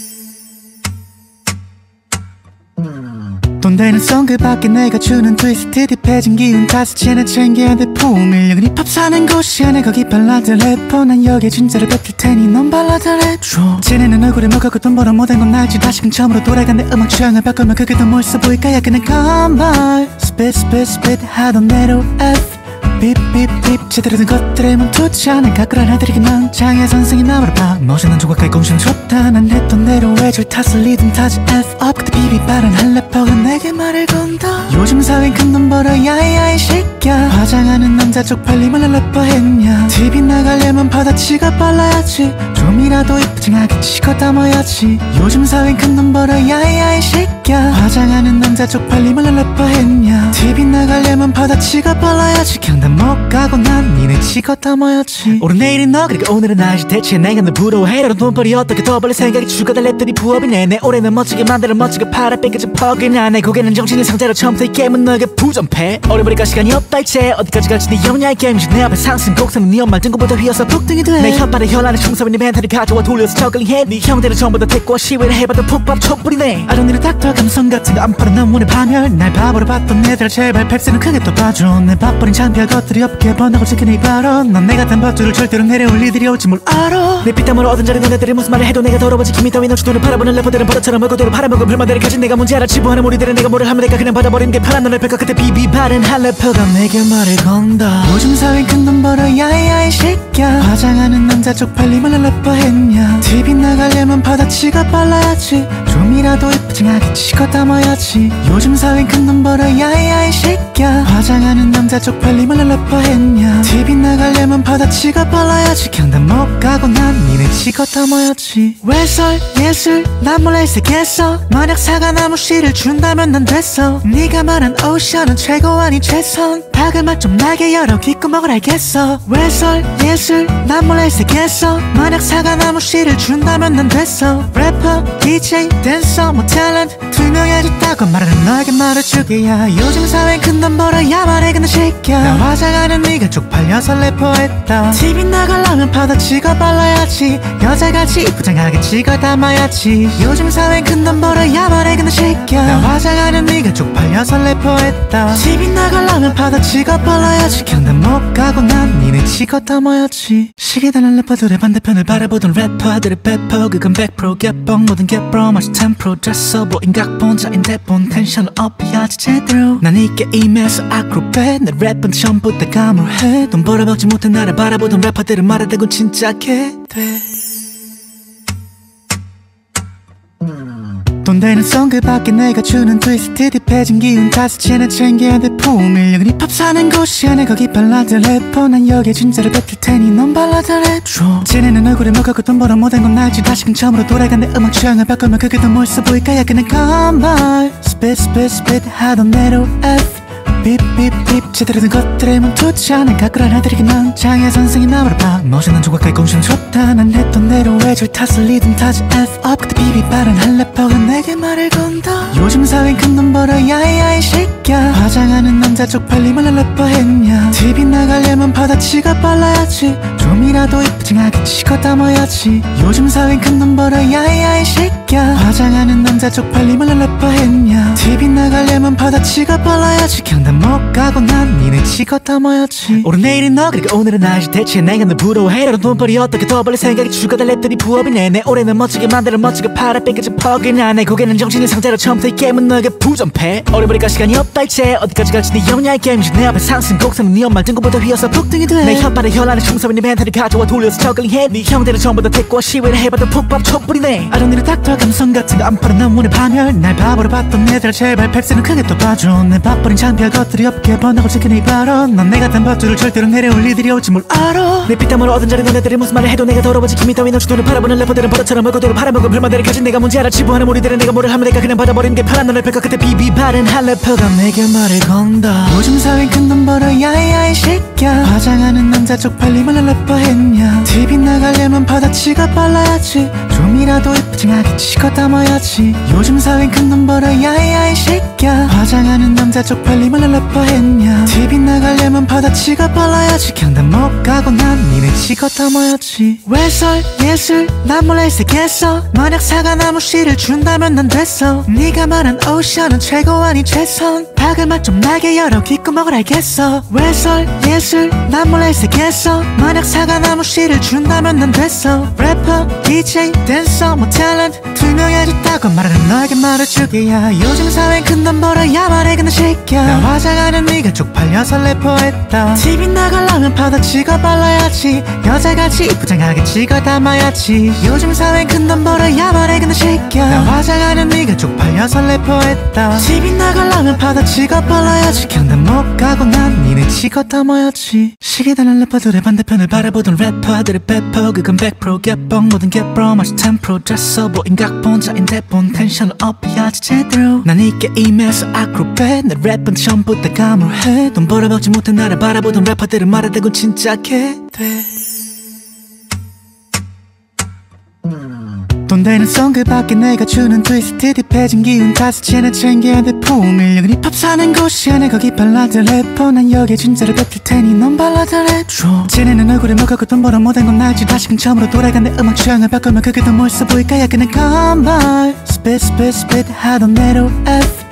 Speaker 1: 돈 되는 송 그 밖에 내가 주는 트위스트 딥해진 기운 다섯 채나 챙겨야 돼 포밀력은 힙합 사는 곳이야. 내 거기 발라드 래퍼 난 여기에 진짜를 뱉을 테니 넌 발라드 랩줘. 쟤네는 얼굴에 먹었고 돈 벌어 못한 건 알지. 다시금 처음으로 돌아간 내 음악 취향을 바꾸면 그게 더 멋있어 보일까. 야 그냥 컴발 spit spit spit 하던 대로 F 삐삐삐 제대로 된 것들에 멈추지 않아. 가꾸란 아들이긴 난 장애 선생이 나무로 봐. 멋있는 조각까지 공심 줬다. 난 했던 대로 외줄 탓을 리듬 타지 F up 그때 비비 빠른 한 래퍼가 내게 말을 건다. 요즘 사회는 큰돈 벌어야 이 새끼야. 화장하는 남자 쪽팔림을 래퍼 했냐. TV 나가려면 바다 지갑 발라야지. 좀이라도 이쁘장하게 찍어 담아야지. 요즘 사회는 큰돈 벌어야 이 새끼야. 새끼야 화장하는 남자 쪽팔림을 래퍼 했냐 TV 나가려면 바다치가 빨라야지 경단 못 가고 난 니네 치고 다 모였지 오늘 내일은 너 그리고 오늘은 나지 대체 내가 너 부러워해 너는 돈벌이 어떻게 더 벌릴 생각이 추가될 랩들이 부업이네 내 올해는 멋지게 만들어 멋지게 팔아 뺏겨져 퍼기나 내 고개는 정신의 상자로 처음부터 이 게임은 너에게 부정패 어려버릴까 시간이 없다 이제 어디까지 갈지 네 영야의 게임이지 내 앞에 상승 곡선은 네 엄마 등급보다 휘어서 북등이 돼내 혓바닥에 혈안에 충성인 네 멘탈을 가져와 돌려서 저글링해 네 형들은 전부 다 택과 시위를 해봐도 푹밥 촛불이네 I don't need a doctor 감성 같은 거 안 팔아 난 원해 파멸 날 바보로 봤던 애들 제발 팩스는 크게 또 봐줘 내 밥버린 창피할 것들이 없게 번하고 지킨 이 발언 넌 내가 단 밥줄을 절대로 내려올 일들이 올지 뭘 알아 내 피땀으로 얻은 자리 너네들이 무슨 말을 해도 내가 더러워지 김이 따윈 없이 돈을 팔아보는 래퍼들은 버릇처럼 얼굴도로 팔아먹은 불만들을 가진 내가 문제 알아 치부하는 우리들은 내가 뭐를 하면 내가 그냥 받아버리는 게 파란 너를 뺄까 그때 비비바른 한 래퍼가 내게 말을 건다 요즘 사회는 큰돈 벌어 야야 이 새끼야 화장하는 남자 쪽팔림을 래퍼 했냐 TV 나가려면 바다치가 빨라야지 좀이라도 이쁘장하게 치고 담아야지 요즘 사회는 큰돈 벌어 야야 이 새끼야 화장하는 남자 쪽팔림을 래퍼 했냐 TV 나가려면 바다치가 빨라야지 경단 못 가고 난 니네 치고 담아야지 외설 예술 난 몰래 새겠어 만약 사과나무 씨를 준다면 난 됐어 네가 말한 오션은 최고 아니 최선 박을 맛 좀 나게 열어 귓구멍을 알겠어 외설 예술 난 몰래 새겠어 만약 사과나무 씨를 준다면 난 됐어 래퍼 DJ 댄서 뭐 탤런트 투명해졌다고 말하는 너에게 말해주게야 요즘 사회는 큰돈 벌어야 말해 근데 새끼야 나 화장하는 네가 쪽팔려서 래퍼했다 TV 나가려면 바다치가 빨라야지 여자같이 이쁘장하게 찍어 담아야지 요즘 사회는 큰돈 벌어야 말해 근데 새끼야 나 화장하는 네가 쪽팔려서 래퍼했다 TV 나가려면 바다치가 빨라야지 경단 못 가고 난 니네 치고 담아야지 시기다는 래퍼들의 반대편을 바라보던 래퍼들의 배포 그건 100% 개뻥 모든 개프로 마치 10% 잤어 보인 각본자인데 본 텐션을 업해야지 제대로 난 이 게임에서 아크로벳 내 랩은 전부 다 감으로해 돈 벌어먹지 못한 나를 바라보던 래퍼들은 말하다곤 진짜 개돼 돈 되는 송 그 밖에 내가 주는 트위스트 딥해진 기운 다섯 채나 챙겨야 돼 포밀력은 힙합 사는 곳이야 내 거기 발라드 래퍼 난 여기에 진짜를 뱉을 테니 넌 발라드 랩줘 쟤네는 얼굴에 먹고 돈 벌어 못한 건 알지 다시금 처음으로 돌아간 내 음악 취향을 바꾸면 그게 더 멋있어 보일까야 그냥 컴발 스핏 하던 대로 F 삐삐삐 제대로 된 것들에 멈추지 않아 가꾸라 나들이긴 난 장애 선생이 나무를 봐 멋있는 조각까지 공시는 좋다 난 했던 대로 외줄 탓을 리듬 타지 F up 그때 비비바른 한 래퍼가 내게 말을 건다 요즘 사회는 큰돈 벌어 야야 이 새끼야 화장하는 남자 쪽팔림을 래퍼 했냐 TV 나가려면 바다치가 빨라야지 좀이라도 이쁘장하게 치고 담아야지 요즘 사회는 큰돈 벌어 야야 이 새끼야 화장하는 남자 쪽팔림을 래퍼 했냐 TV 나가려면 바다치가 빨라야지 경단 못 가고 난 니네 치고 담아야지 오늘 내일은 너 그리고 오늘은 나지 대체 내가 너 부러워해 너는 돈벌이 어떻게 더 벌릴 생각이 추가될 랩들이 부업이네 내 올해는 멋지게 만들어 멋지게 팔아 뺏겨져 퍼기나 내 고개는 정신의 상자로 처음부터 이 게임은 너에게 부정패 어려버릴까 시간이 없다 이제 어디까지 갈지 네 영야의 게임이지 내 앞에 상승 곡선은 네 엄마 등급보다 휘어서 북등이 돼내 혓바닥에 혈안에 충성인 네 멘탈을 가져와 돌려서 저글링해 네 형들은 전부 다 택과 시위를 해봐도 푹밥 촛불이네 I don't need a doctor 감성 같은 거 안 팔아 난 원해 파멸 날 바보로 봤던 애들 제발 팩스는 크게 또 봐줘 내 밥버린 창피할 것들이 없게 번하고 지킨 이 발언 넌 내가 단 밥줄을 절대로 내려올 일들이 올지 뭘 알아 내 피땀으로 얻은 자리 너네들이 무슨 말을 해도 내가 더러워지 김이 따윈 없이 돈을 팔아보는 래퍼들은 버릇처럼 얼굴도로 팔아먹은 불만들을 가진 내가 문제 알아 치부하는 우리들은 내가 뭐를 하면 내가 그냥 받아버리는 게 파란 너를 뺄까 그때 비비바른 한 래퍼가 내게 말을 건다 요즘 사회는 큰돈 벌어 야야 이 새끼야 화장하는 남자 쪽팔림을 래퍼 했냐 TV 나가려면 바다치가 빨라야지 좀이라도 이쁘장하게 치고 담아야지 요즘 사회는 큰돈 벌어 야야 이 새끼야 화장하는 남자 쪽팔림을 래퍼 했냐 TV 나가려면 바다치가 빨라야지 경단 못 가고 난 니네 치고 담아야지 외설 예술 난 몰래 새겠어 만약 사과나무 씨를 준다면 난 됐어 네가 말한 오션은 최고 아니 최선 박을 맛 좀 나게 열어 귓구멍을 알겠어 외설 예술 난 몰래 새겠어 만약 사과나무 씨를 준다면 난 됐어 래퍼 DJ 댄서 뭐 탤런트 투명해졌다고 말하는 너에게 말해주게야 요즘 사회는 큰돈 벌어야 말해 근데 새끼야 나 화장하는 네가 쪽팔려서 래퍼했다 TV 나가려면 바다치가 빨라야지 여자같이 이쁘장하게 찍어 담아야지 요즘 사회는 큰돈 벌어야 말해 근데 새끼야 나 화장하는 네가 쪽팔려서 래퍼했다 TV 나가려면 바다치가 빨라야지 경단 못 가고 난 니네 치고 담아야지 시기다는 래퍼들의 반대편을 바라보던 래퍼들의 배포 그건 100% 개뻥 모든 개프로 마치 10% 잤어 보인 각본자인데 대본 텐션을 업해야지 제대로 난 이 게임에서 아크로벳 내 랩은 전부 다 감으로해 돈 벌어먹지 못해 나를 바라보던 래퍼들은 말하다곤 진짜게 돼 돈 되는 송 그 밖에 내가 주는 트위스트 딥해진 기운 다섯 채나 챙겨야 돼 포밀력은 힙합 사는 곳이야 내 거기 발라드 래퍼 난 여기에 진짜를 뱉을 테니 넌 발라드 랩줘 쟤네는 얼굴에 먹었고 돈 벌어 못한 건 알지 다시금 처음으로 돌아간 내 음악 취향을 바꾸면 그게 더 멋있어 보일까 야 그냥 컴발 spit spit spit 하던 대로 F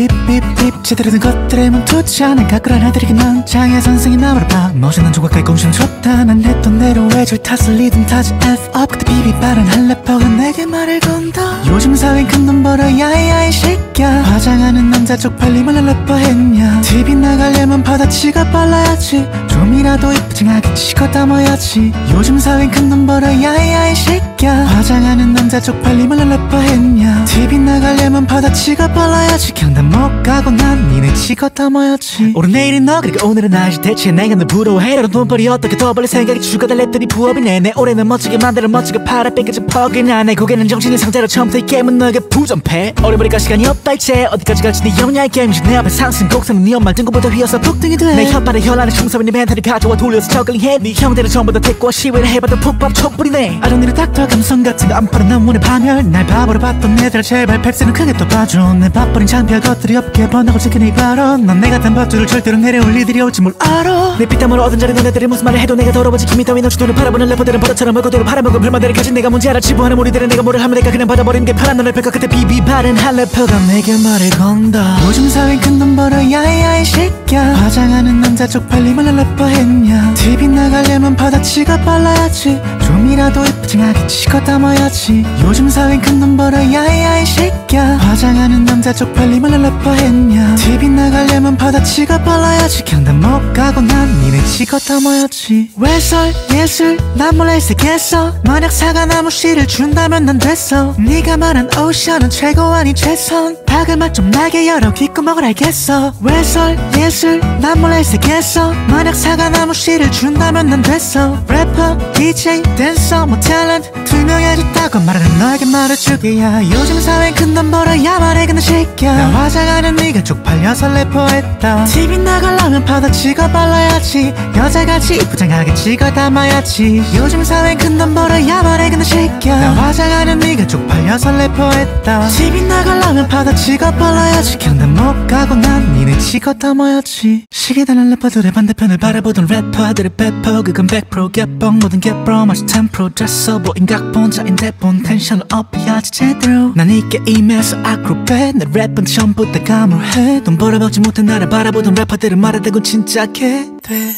Speaker 1: 삐삐삐 제대로 된 것들에 멈추지 않아 가꾸란 아들이긴 난 장애 선생이 나무를 봐 멋있는 조각까지 공신 줬다 난 했던 대로 외줄 탓을 리듬 타지 F up 그때 비비 빠른 한 래퍼가 내게 말을 건다 요즘 사회는 큰 돈 벌어 야야 이 새끼야 화장하는 남자 쪽팔림을 래퍼 했냐 TV 나가려면 바다치가 빨라야지 좀이라도 이쁘장하게 치고 담아야지 요즘 사회는 큰 돈 벌어 야야 이 새끼야 화장하는 남자 쪽팔림을 래퍼 했냐 TV 나가려면 바다치가 빨라야지 경단 못 가고 난 니네 치고 담아야지 오늘 내일은 너 그리고 오늘은 나지 대체 내가 널 부러워해 너는 돈벌이 어떻게 더 벌릴 생각이 죽어달랬더니 부업이네 내 올해는 멋지게 만들어 멋지게 팔아 뺏겨진 퍽이나 내 고개는 정신의 상태로 처음부터 이 게임은 너에게 부전패 어려버릴까 시간이 없다 이제 어디까지 갈지 네 영야의 게임이지 내 앞에 상승 곡선은 네 엄마 등급보다 휘어서 폭등이 돼내 혓발에 혈안에 충성인 네 멘탈을 가져와 돌려서 저글링해 네 형들은 전부 다 택과 시위를 해봐도 푹밥 촛불이네 아론이를 닥터 감성 같은 거 안 팔아 난 문에 파멸 날 바보로 봤던 애들 제발 펩스는 크게 또 봐줘 내 밥버린 창피할 것들이 없게 번다고 지키는 이 발언 넌 내 같은 밥줄을 절대로 내려올 일들이 올지 뭘 알아 내 피땀으로 얻은 자리 너네들이 무슨 말을 해도 내가 더러워지 김이 따위 너 주도를 팔아보는 래퍼들은 버릇처럼 얼굴대로 팔아먹은 불만들을 가진 내가 뭔지 알아 지부하는 우리들은 내가 뭐를 하면 내가 그냥 받아버리는 게 편한 너를 펼까 그때 비비 바른 한 래퍼가 내게 말을 건다 요즘 사회는 큰 돈 벌어 야야 이 새끼야 화장하는 남자 쪽팔림을 래퍼 했냐 TV 나가려면 바다치가 빨라야지 좀이라도 이쁘장하게 치고 담아야지 요즘 사회는 큰 돈 벌어 야야 이 새끼야 화장하는 남자 쪽팔림을 래퍼 했냐 TV 나가려면 바다치가 빨라야지 경단 못 가고 난 니네 치고 담아야지 외설 예술 난 몰래 색했어 만약 사과나무 씨를 준다면 난 됐어 네가 말한 오션은 최고 아니 최선 박을 맛 좀 나게 열어 귓구멍을 알겠어 외설 예술 난 몰래 색했어 만약 사과나무 씨를 준다면 난 됐어 래퍼 DJ 댄서 뭐 탤런트 투명해졌다고 말하는 너에게 말해주기야 요즘 사회는 큰 돈 벌어야 말해 근데 새끼야 나 화장하는 네가 쪽팔려서 래퍼했다 TV 나가려면 바다치가 빨라야지 여자같이 이쁘장하게 찍어 담아야지 요즘 사회는 큰 돈 벌어야 말해 근데 새끼야 나 화장하는 네가 쪽팔려서 래퍼했다 TV 나가려면 바다치가 빨라야지 경단 못 가고 난 니네 치고 담아야지 시기다는 래퍼들의 반대편을 바라보던 래퍼들의 배퍼 그건 100% 개뻥 모든 개뻥 마치 10% 됐어 보인 각본자인 대본 텐션을 업해야지 제대로 난 이 게임에서 아크로벳 내 랩은 전부 다 감으로해 돈 벌어먹지 못해 나를 바라보던 래퍼들은 말하다곤 진짜게 돼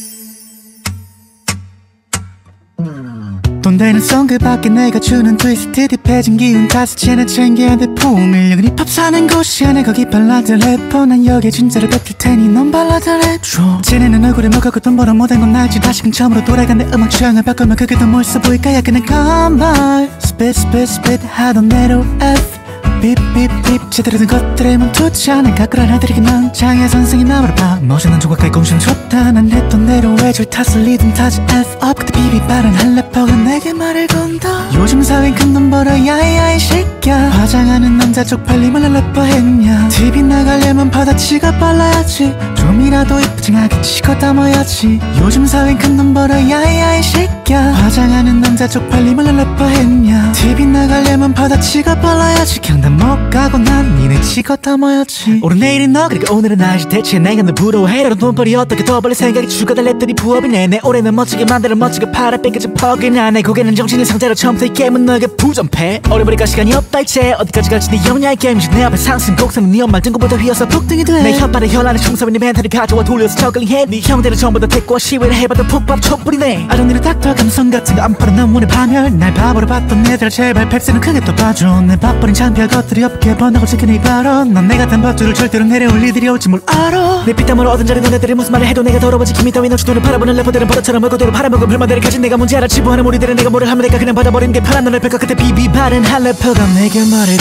Speaker 1: 돈 되는 송 그 밖에 내가 주는 트위스트 딥해진 기운 다섯 채나 챙겨야 돼 포밀력은 힙합 사는 곳이야 내 거기 발라드 래퍼 난 여기에 진짜를 뱉을 테니 넌 발라드 랩줘 쟤네는 얼굴에 먹었고 돈 벌어 못한 건 알지 다시금 처음으로 돌아간 내 음악 취향을 바꾸면 그게 더 멋있어 보일까 야 그냥 컴발 spit spit spit 하던 대로 F 삐삐삐 제대로 된 것들에 멈추지 않아 가꾸란 아들이긴 난 장애 선생이 나무를 봐 멋있는 조각까지 공신 줬다 난 했던 대로 외줄 탓을 리듬 타지 F up 그때 비비 빠른 한 래퍼가 내게 말을 건다 요즘 사회는 큰 돈 벌어 야야 이 새끼야 화장하는 남자 쪽팔림을 래퍼 했냐 TV 나가려면 바다치가 빨라야지 좀이라도 이쁘장하게 치고 담아야지 요즘 사회는 큰 돈 벌어 야야 이 새끼야 화장하는 남자 쪽팔림을 래퍼 했냐 TV 나가려면 바다치가 빨라야지 경단 못 가고 난 니네 치고 담아야지 오늘 내일은 너 그리고 오늘은 나지 대체 내가 널 부러워해 너는 돈벌이 어떻게 더 벌릴 생각이 죽어달랬더니 부업이네 내 올해는 멋지게 만들어 멋지게 팔아 뺏겨진 퍽이나 내 고개는 정신의 상태로 처음부터 이 게임은 너에게 부전패 어려버릴까 시간이 없다 이제 어디까지 갈지 네 영야의 게임이지 내 앞에 상승 곡선은 네 엄마 등급보다 휘어서 폭등이 돼내 혓발에 혈안에 충성인 네 멘탈을 가져와 돌려서 저글링해 네 형들은 전부 다 택과 시위를 해봐도 푹밥 촛불이네 아론이를 닥터 감성 같은 거 안 팔아 난 문에 파멸 날 바보로 봤던 애들 제발 펩스는 크게 또 봐줘 내 밥버린 창피할 것들이 없게 번다고 지키는 이 발언 넌 내 같은 밥줄을 절대로 내려올 일들이 올지 뭘 알아 내 피땀으로 얻은 자리 너네들이 무슨 말을 해도 내가 더러워지 김이 따위 너 주도를 팔아보는 래퍼들은 버릇처럼 얼굴대로 팔아먹은 불만들을 가진 내가 뭔지 알아 지부하는 우리들은 내가 뭐를 하면 내가 그냥 받아버리는 게 편한 너를 펼까 그때 비비 바른 한 래퍼가 내게 말을 건다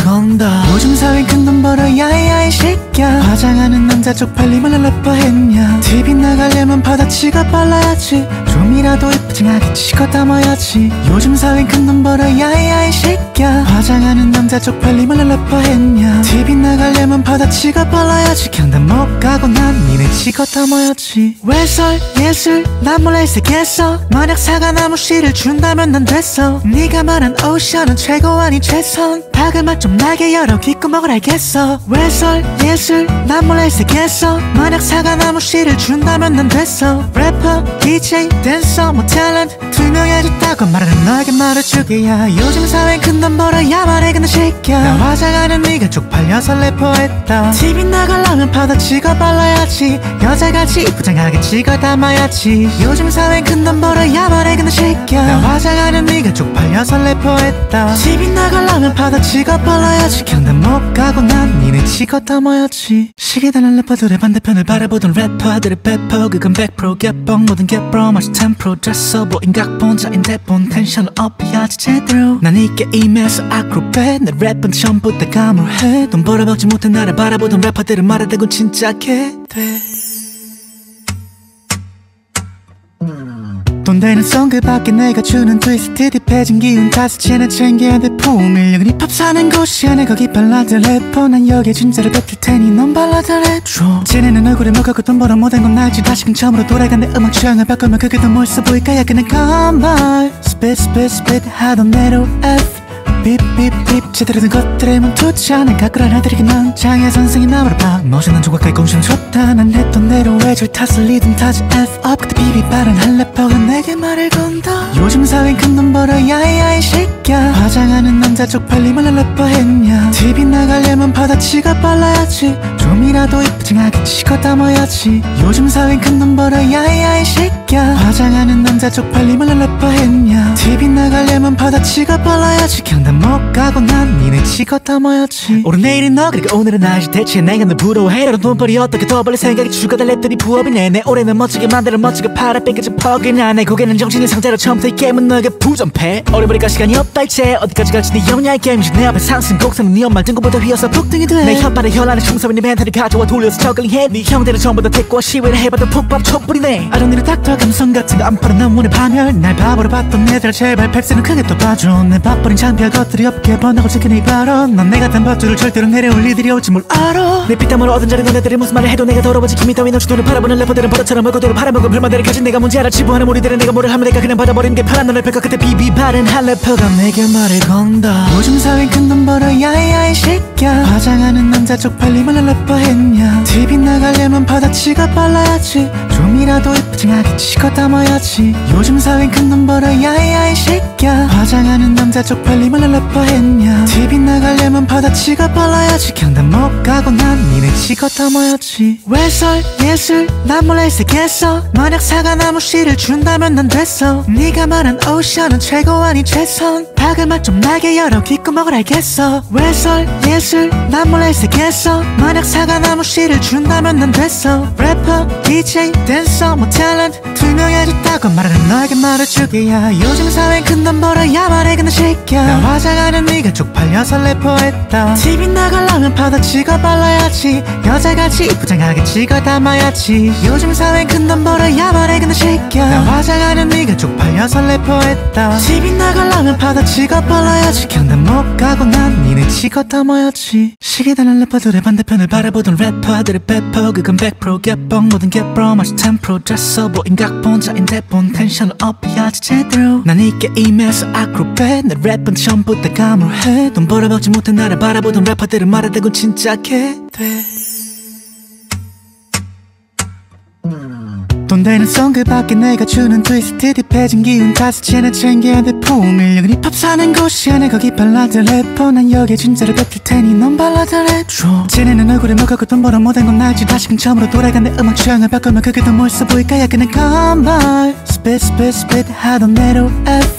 Speaker 1: 건다. 요즘 사회는 큰 돈 벌어야 이 새끼야. 화장하는 남자 쪽팔림을 래퍼했냐. TV 나가려면 바다치가 빨라야지. 좀이라도 이쁘장하게 치고 담아야지. 요즘 사회는 큰 돈 벌어야 이 새끼야. 화장하는 남자 쪽팔림을 래퍼했냐. TV 나가려면 바다치가 빨라야지. 경단 못 가고 난 니네 치고 담아야지. 외설 예술 난 몰래 색했어. 만약 사과나무 씨를 준다면 난 됐어. 네가 말한 오션은 최고 아니 최선. 박을 맛 좀 나게 열어 귓구멍을 알겠어. 외설 예술 난 몰래 색했어. 만약 사과나무 씨를 준다면 난 됐어. 래퍼 DJ 댄서 뭐 탤런트 투명해졌다고 말하는 너에게 말해주게야. 요즘 사회는 큰 돈 벌어야 말해 근데 새끼야. 나 화장하는 네가 쪽팔려서 래퍼했다. TV 나가려면 바다치가 빨라야지. 여자같이 이쁘장하게 찍어 담아야지. 요즘 사회는 큰 돈 벌어야 말해 근데 새끼야. 나 화장하는 네가 쪽팔려서 래퍼했다. TV 나가려면 바다치가 빨라야지. 경단 못 가고 난 니네 치고 담아야지. 시계다는 래퍼들의 반대편을 바라보던 래퍼들의 배포 그건 100% 개뻥 모든 개뻥 마치 10% 잤어 보인 각본자인데 본 텐션을 업해야지 제대로. 난 이 게임에서 아크로벳 내 랩은 전부 다 감으로해. 돈 벌어먹지 못한 나를 바라보던 래퍼들은 말하대고 진짜 개돼. 돈 되는 송 그 밖에 내가 주는 트위스트 딥해진 기운 다섯 채나 챙겨야 돼 포밀력은 힙합 사는 곳이야. 내 거기 발라드 래퍼 난 여기에 진짜를 뱉을 테니 넌 발라드 래퍼. 쟤네는 얼굴에 먹고 돈 벌어 못한 건 알지. 다시금 처음으로 돌아간 내 음악 취향을 바꾸면 그게 더 멋있어 보일까. 야 그냥 컴발 spit spit spit 하던 대로 F 삐삐삐 제대로 된 것들에 멈추자. 난 가꾸라 나들이긴 넌 장애 선생이 나무로 봐. 멋있는 조각까지 공시는 좋다. 난 했던 대로 외줄 탓을 리듬 타지 F up 그때 비비 빠른 한 래퍼가 내게 말을 건다. 요즘 사회는 큰 돈 벌어야 이 새끼야. 화장하는 남자 쪽팔림을 래퍼했냐. TV 나가려면 바다치가 빨라야지. 좀이라도 이쁘장하게 치고 담아야지. 요즘 사회는 큰 돈 벌어야 이 새끼야. 화장하는 남자 쪽팔림을 래퍼했냐. TV 나가려면 바다치가 빨라야지. 경단 못 가고 난 니네 치고 담아야지. 오늘 내일은 너 그리고 오늘은 나지. 대체 내가 널 부러워해. 너는 돈벌이 어떻게 더 벌릴 생각이 죽어다 랩들이 부업이네. 내 올해는 멋지게 만들어 멋지게 팔아 뺏겨진 퍽이나. 내 고개는 정신의 상태로 처음부터 이 게임은 너에게 부전패. 어려버리니까 시간이 없다 이제 어디까지 갈지 네 영야의 게임이지. 내 앞에 상승 곡선은 네 엄마 등급보다 휘어서 폭등이 돼. 내 혓발에 혈안에 충성인 네 멘탈을 가져와 돌려서 저글링해. 네 형들은 전부 다 택과 시위를 해봐도 푹밥 촛불이네. I don't need a doctor 감성 같은 거 안 팔아 난 원해 파멸. 날 바보로 봤던 애들 제발 펩스는 크게 또 봐줘. 내 밥벌인 창피할 것들이 없게 번다고 지키는 이 발언. 넌 내가 단 밧줄을 절대로 내려올 일들이 올지 뭘 알아. 내 피땀으로 얻은 자리 너네들이 무슨 말을 해도 내가 더러워지. 김이 따위 너치 돈을 팔아보는 래퍼들은 버릇처럼 얼굴대로 팔아먹은 불만들을 가진 내가 문제 알아. 지부하는 우리들은 내가 뭐를 하면 내가 그냥 받아버리는 게 편한 너를 뺄까. 그때 비비 바른 한 래퍼가 내게 말을 건다. 요즘 사회는 큰 돈 벌어야 이 새끼야. 화장하는 남자 쪽팔림을 래퍼했냐. TV 나가려면 바다치가 빨라야지. 좀이라도 이쁘장하게 치고 담아야지. 요즘 사회는 큰 돈 벌어야 이 새끼야. 화장하는 남자 쪽팔림을 래퍼했냐. TV 나가려면 바다치가 빨라야지. 경단 못 가고 난 니네 치고 담아야지. 외설 예술 난 몰래 색했어. 만약 사과나무 씨를 준다면 난 됐어. 네가 말한 오션은 최고 아니 최선. 박을 맛 좀 나게 열어 귓구멍을 알겠어. 외설 예술 난 몰래 색했어. 만약 사과나무 씨를 준다면 난 됐어. 래퍼 DJ 댄서 뭐 탤런트 투명해졌다고 말하는 너에게 말해주게야. 요즘 사회는 큰 돈 벌어야 말해 근데 새끼야. 나 화장하는 네가 쪽팔려서 래퍼했다. TV 나가려면 바다치가 빨라야지. 여자같이 이쁘장하게 찍어 담아야지. 요즘 사회는 큰 돈 벌어야 말해 근데 새끼야. 나 화장하는 네가 쪽팔려서 래퍼했다. TV 나가려면 바다치가 빨라야지. 경단 못 가고 난 니네 치고 담아야지. 시계다는 래퍼들의 반대편을 바라보던 래퍼들의 배포 그건 100% 개뻥 모든 개뻥 마치 10% 잤어 보인 각본자인데 본 텐션을 업해야지 제대로. 난 이 게임에서 아크로벳 내 랩은 전부 다 감으로해. 돈 벌어먹지 못한 나를 바라보던 래퍼들은 말하대고 진짜 개돼. 돈 되는 송 그 밖에 내가 주는 트위스트 딥해진 기운 다섯 채나 챙겨야 돼 포밀력은 힙합 사는 곳이야. 내 거기 발라드 래퍼 난 여기에 진짜를 뱉을 테니 넌 발라드 래퍼. 쟤네는 얼굴에 먹고 돈 벌어 못한 건 알지. 다시금 처음으로 돌아간 내 음악 취향을 바꾸면 그게 더 멋있어 보일까. 야 그냥 컴발 spit spit spit 하던 대로 F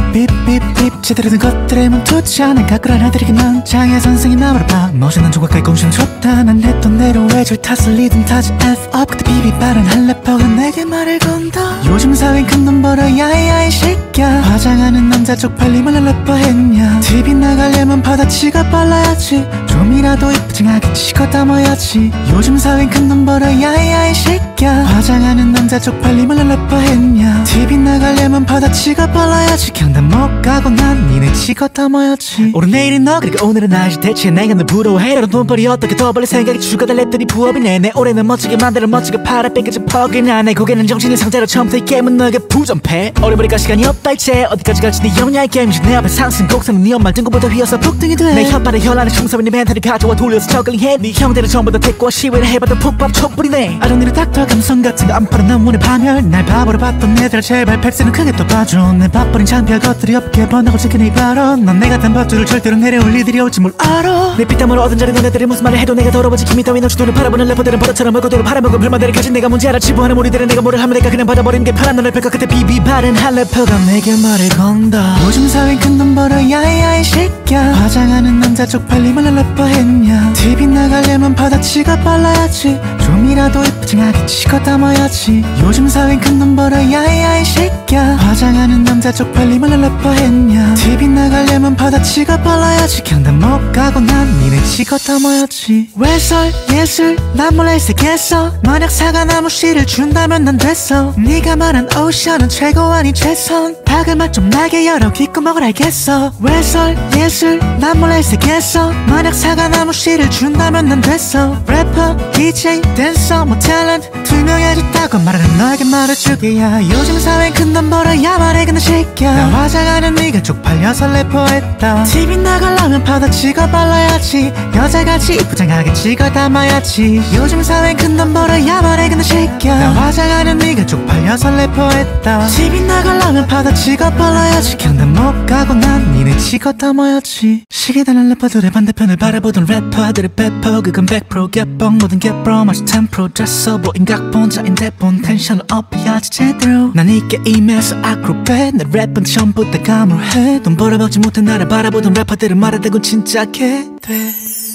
Speaker 1: 삐삐삐 제대로 된 것들에 멈추지 않아 가꾸라 나들이긴 넌 장애 선생님 나무로 봐 멋있는 조각가의 공신 좋다 난 했던 대로 외줄 탓을 리듬 타지 F up 그때 비비 빠른 한 래퍼가 내게 말을 건다 요즘 사회엔 큰돈 벌어 야이야 이 새끼야 화장하는 남자 쪽팔림을 래퍼 했냐 TV 나가려면 바다치가 빨라야지 좀이라도 이쁘장하게 치고 담아야지 요즘 사회엔 큰돈 벌어 야이야 이 새끼야 화장하는 남자 쪽팔림을 래퍼 했냐 TV 나가려면 바다치가 빨라야지 경단 못 가고 난 니네 치고 담아야지 오늘 내일은 너 그리고 오늘은 나지 대체 내가 널 부러워해 너는 돈벌이 어떻게 더 벌릴 생각이 죽어달랬더니 부업이네 내 올해는 멋지게 만들어 멋지게 팔아 뺏겨진 퍽이나 내 고개는 정신의 상태로 처음부터 이 게임은 너에게 부전패 어려버릴까 시간이 없다 이제 어디까지 갈지 네 영냐 이 게임이지 내 앞에 상승 곡선은 네 엄마 등급보다 휘어서 폭등이 돼내 혓발에 혈안에 충성인 네 멘탈을 가져와 돌려서 저글링해 네 형들은 전부 다 택과 시위를 해봐도 푹밥 촛불이네 아름니를 닥터 감성 같은 거 안 팔아 난 문의 파멸 날 바보로 봤던 애들 제발 펩스는 크게 또 봐줘 내 밥버린 창피할 것들이 없게 번다고 지켜 네 발언 넌 내 같은 밥줄을 절대로 내려올 일들이 올지 뭘 알아 내 피땀으로 얻은 자리 너네들이 무슨 말을 해도 내가 더러워지 김이 따위 너 주도를 팔아보는 래퍼들은 버릇처럼 얼굴대로 팔아먹은 불만들을 가진 내가 뭔지 알아 지부하는 우리들은 내가 뭐를 하면 내가 그냥 받아버리는 게 편한 너를 펼까 그때 비비 바른 한 래퍼가 내게 말을 건다 요즘 사회엔 큰돈 벌어 야이야 이 새끼야 화장하는 남자 쪽팔림을 래퍼 했냐 TV 나가려면 바다치가 빨라야지 좀이라도 이쁘장하게 치고 담아야지 요즘 사회엔 큰돈 벌어 야이야 이 새끼야 화장하는 남자 쪽팔림을 래퍼 했냐 TV 나가려면 바다치가 빨라야지 경단 못 가고 난 니네 치고 담아야지 외설 예술 난 몰라 일색했어 만약 사과나무 씨를 준다면 난 됐어 네가 말한 오션은 최고 아니 최선 박을 맛 좀 나게 열어 귓구멍을 알겠어 외설 예술 난 몰라 일색했어 만약 사과나무 씨를 준다면 난 됐어 래퍼 DJ 댄서 뭐 탤런트 투명해졌다고 말하는 너에게 말해주기야 요즘 사회엔 큰돈 벌어야 말해 근데 새끼야 나 화장하는 네가 쪽팔려서 래퍼했다 TV 나가려면 바다치가 빨라야지 여자같이 이쁘장하게 찍어 담아야지 요즘 사회엔 큰돈 벌어야 말해 근데 새끼야 나 화장하는 네가 쪽팔려서 래퍼했다 TV 나가려면 바다치가 빨라야지 경단 못 가고 난 니네 찍어 담아야지 시기다는 래퍼들의 반대편을 바라보던 래퍼들의 배퍼 그건 100% 개뻥 모든 개뻥 아주 10% 됐어 보인 각본자인데 본 텐션을 업해야지 제대로 난 이 게임에서 아크로벳 내 랩은 전부 다 감으로해 돈 벌어먹지 못해 나를 바라보던 래퍼들은 말하다군 진짜게 돼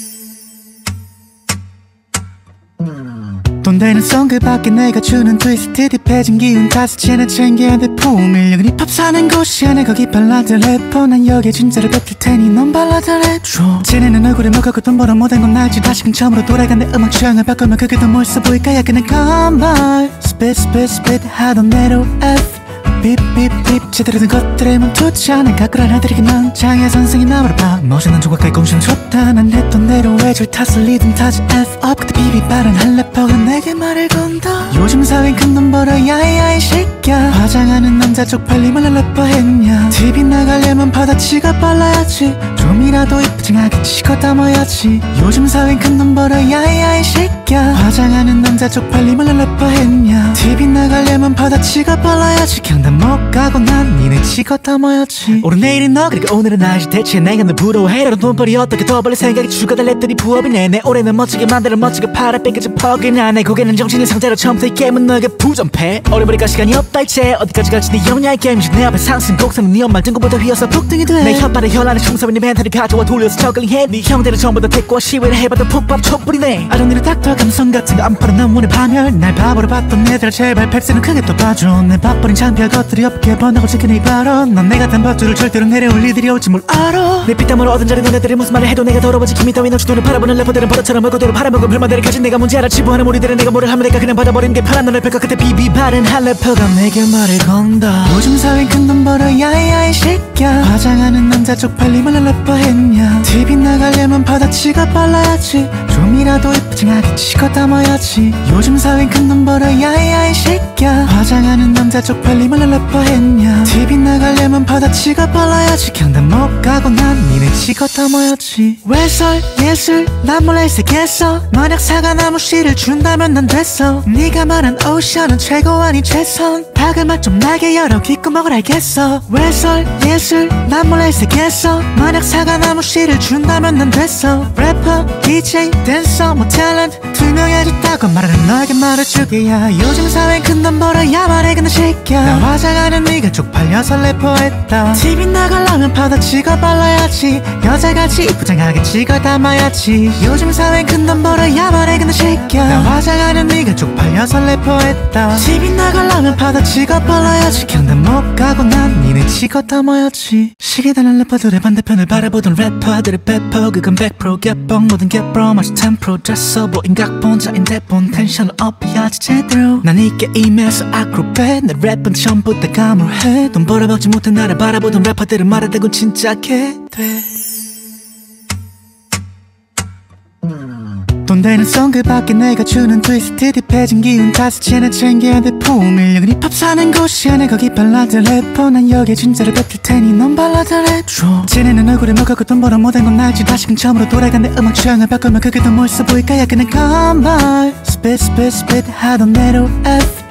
Speaker 1: 돈 되는 송 그 밖에 내가 주는 트위스트 딥해진 기운 다시 쟤네 챙겨야 돼 풍밀력은 힙합 사는 곳이야 내 거기 발라드 래퍼 난 여기에 진짜를 뱉을 테니 넌 발라드 랩줘 쟤네는 얼굴에 먹었고 돈 벌어 못한 건 알지 다시금 처음으로 돌아간 내 음악 취향을 바꾸면 그게 더 멋있어 보일까 약간의 건발 spit 하던 대로 F 삐삐삐 제대로 된 것들에 멈추지 않아 가꾸라 나들이긴 넌 장애 선생님 나무로 봐 멋있는 조각가의 공신 좋다 난 했던 대로 외줄 탓을 리듬 타지 F up 그때 비비 빠른 한 래퍼가 내게 말을 건다 요즘 사회엔 큰돈 벌어 야이야 이 새끼야 화장하는 남자 쪽팔림을 래퍼 했냐 TV 나가려면 바다치가 빨라야지 좀이라도 이쁘장하게 치고 담아야지 요즘 사회엔 큰돈 벌어 야이야 이 새끼야 화장하는 남자 쪽팔림을 래퍼 했냐 TV 나가려면 바다치가 빨라야지 경단 못 가고 난 니네 치고 담아야지 오늘 내일은 너 그리고 오늘은 나지 대체 내가 널 부러워해 너는 돈벌이 어떻게 더 벌릴 생각이 죽어달랬더니 부업이네 내 올해는 멋지게 만들어 멋지게 팔아 뺏겨진 퍽이나 내 고개는 정신의 상태로 처음부터 이 게임은 너에게 부전패 어려버릴까 시간이 없다 이제 어디까지 갈지 네 영냐 이 게임이지 내 앞에 상승 곡선은 네 엄마 등급보다 휘어서 폭등이 돼내 혓발에 혈안에 충성인 네 멘탈을 가져와 돌려서 저글링해 네 형들은 전부 다 택과 시위를 해봐도 푹밥 촛불이네 아름니를 닥터 감성 같은 거 안 팔아 난 문의 파멸 날 바보로 봤던 애들 제발 펩스는 크게 또 봐줘 내 밥버린 창피할 것들이 없게 번다고 지켜 네 발언 넌 내 같은 밥줄을 절대로 내려올 일들이 올지 뭘 알아 내 피땀으로 얻은 자리 너네들이 무슨 말을 해도 내가 더러워지 김이 따위 너 주도를 팔아보는 래퍼들은 버릇처럼 얼굴대로 팔아먹은 불만들을 가진 내가 뭔지 알아 지부하는 우리들은 내가 뭐를 하면 내가 그냥 받아버리는 게 편한 너를 펼까 그때 비비 바른 한 래퍼가 내게 말을 건다 요즘 사회엔 큰돈 벌어 야이야 이 새끼야 화장하는 남자 쪽팔림을 래퍼 했냐 TV 나가려면 바다치가 빨라야지 좀이라도 이쁘장하게 치고 담아야지 요즘 사회엔 큰돈 벌어 야이야 이 새끼야 화장하는 남자 쪽팔림을 래퍼 했냐 TV 나가려면 바다치가 빨라야지 경단 못 가고 난 니네 치고 담아야지 외설 예술 난 몰라 일색했어 만약 사과나무 씨를 준다면 난 됐어 네가 말한 오션은 최고 아니 최선 박을 맛 좀 나게 열어 귓구멍을 알겠어 외설 예술 난 몰라 일색했어 만약 사과나무 씨를 준다면 난 됐어 래퍼 DJ 댄서 뭐 탤런트 투명해졌다고 말하는 너에게 말해주기야. 요즘 사회엔 큰돈 벌어야 말해 근데 새끼야. 나 화장하는 네가 쪽팔려서 래퍼했다. TV 나가려면 파도 찍어 발라야지. 여자같이 이쁘장하게 찍어 담아야지. 요즘 사회엔 큰돈 벌어야 말해 근데 새끼야. 나 화장하는 네가 쪽팔려서 래퍼했다. TV 나가려면 파도 찍어 발라야지. 경단 못 가고 난 니네 찍어 담아야지. 시기다는 래퍼들의 반대편을 바라보던 래퍼들의 배포 그건 100% 개뻥 모든 개뻥 마치 10% 잤어 보인 각본자인데 본 텐션을 업해야지 제대로. 난 이 게임에서 아크로벳 내 랩은 전부 다 감으로해. 돈 벌어먹지 못한 나를 바라보던 래퍼들은 말하대군 진짜 개돼. 돈 되는 송 그 밖에 내가 주는 트위스트 딥해진 기운 다섯 채나 챙겨야 돼 포밀력은 힙합 사는 곳이야. 내 거기 발라드 래퍼 난 여기에 진짜를 뱉을 테니 넌 발라드 래퍼. 쟤네는 얼굴에 먹었고 돈 벌어 못한 건 알지. 다시금 처음으로 돌아간 내 음악 취향을 바꾸면 그게 더 멋있어 보일까. 야 그냥 컴발 spit spit spit 하던 대로 F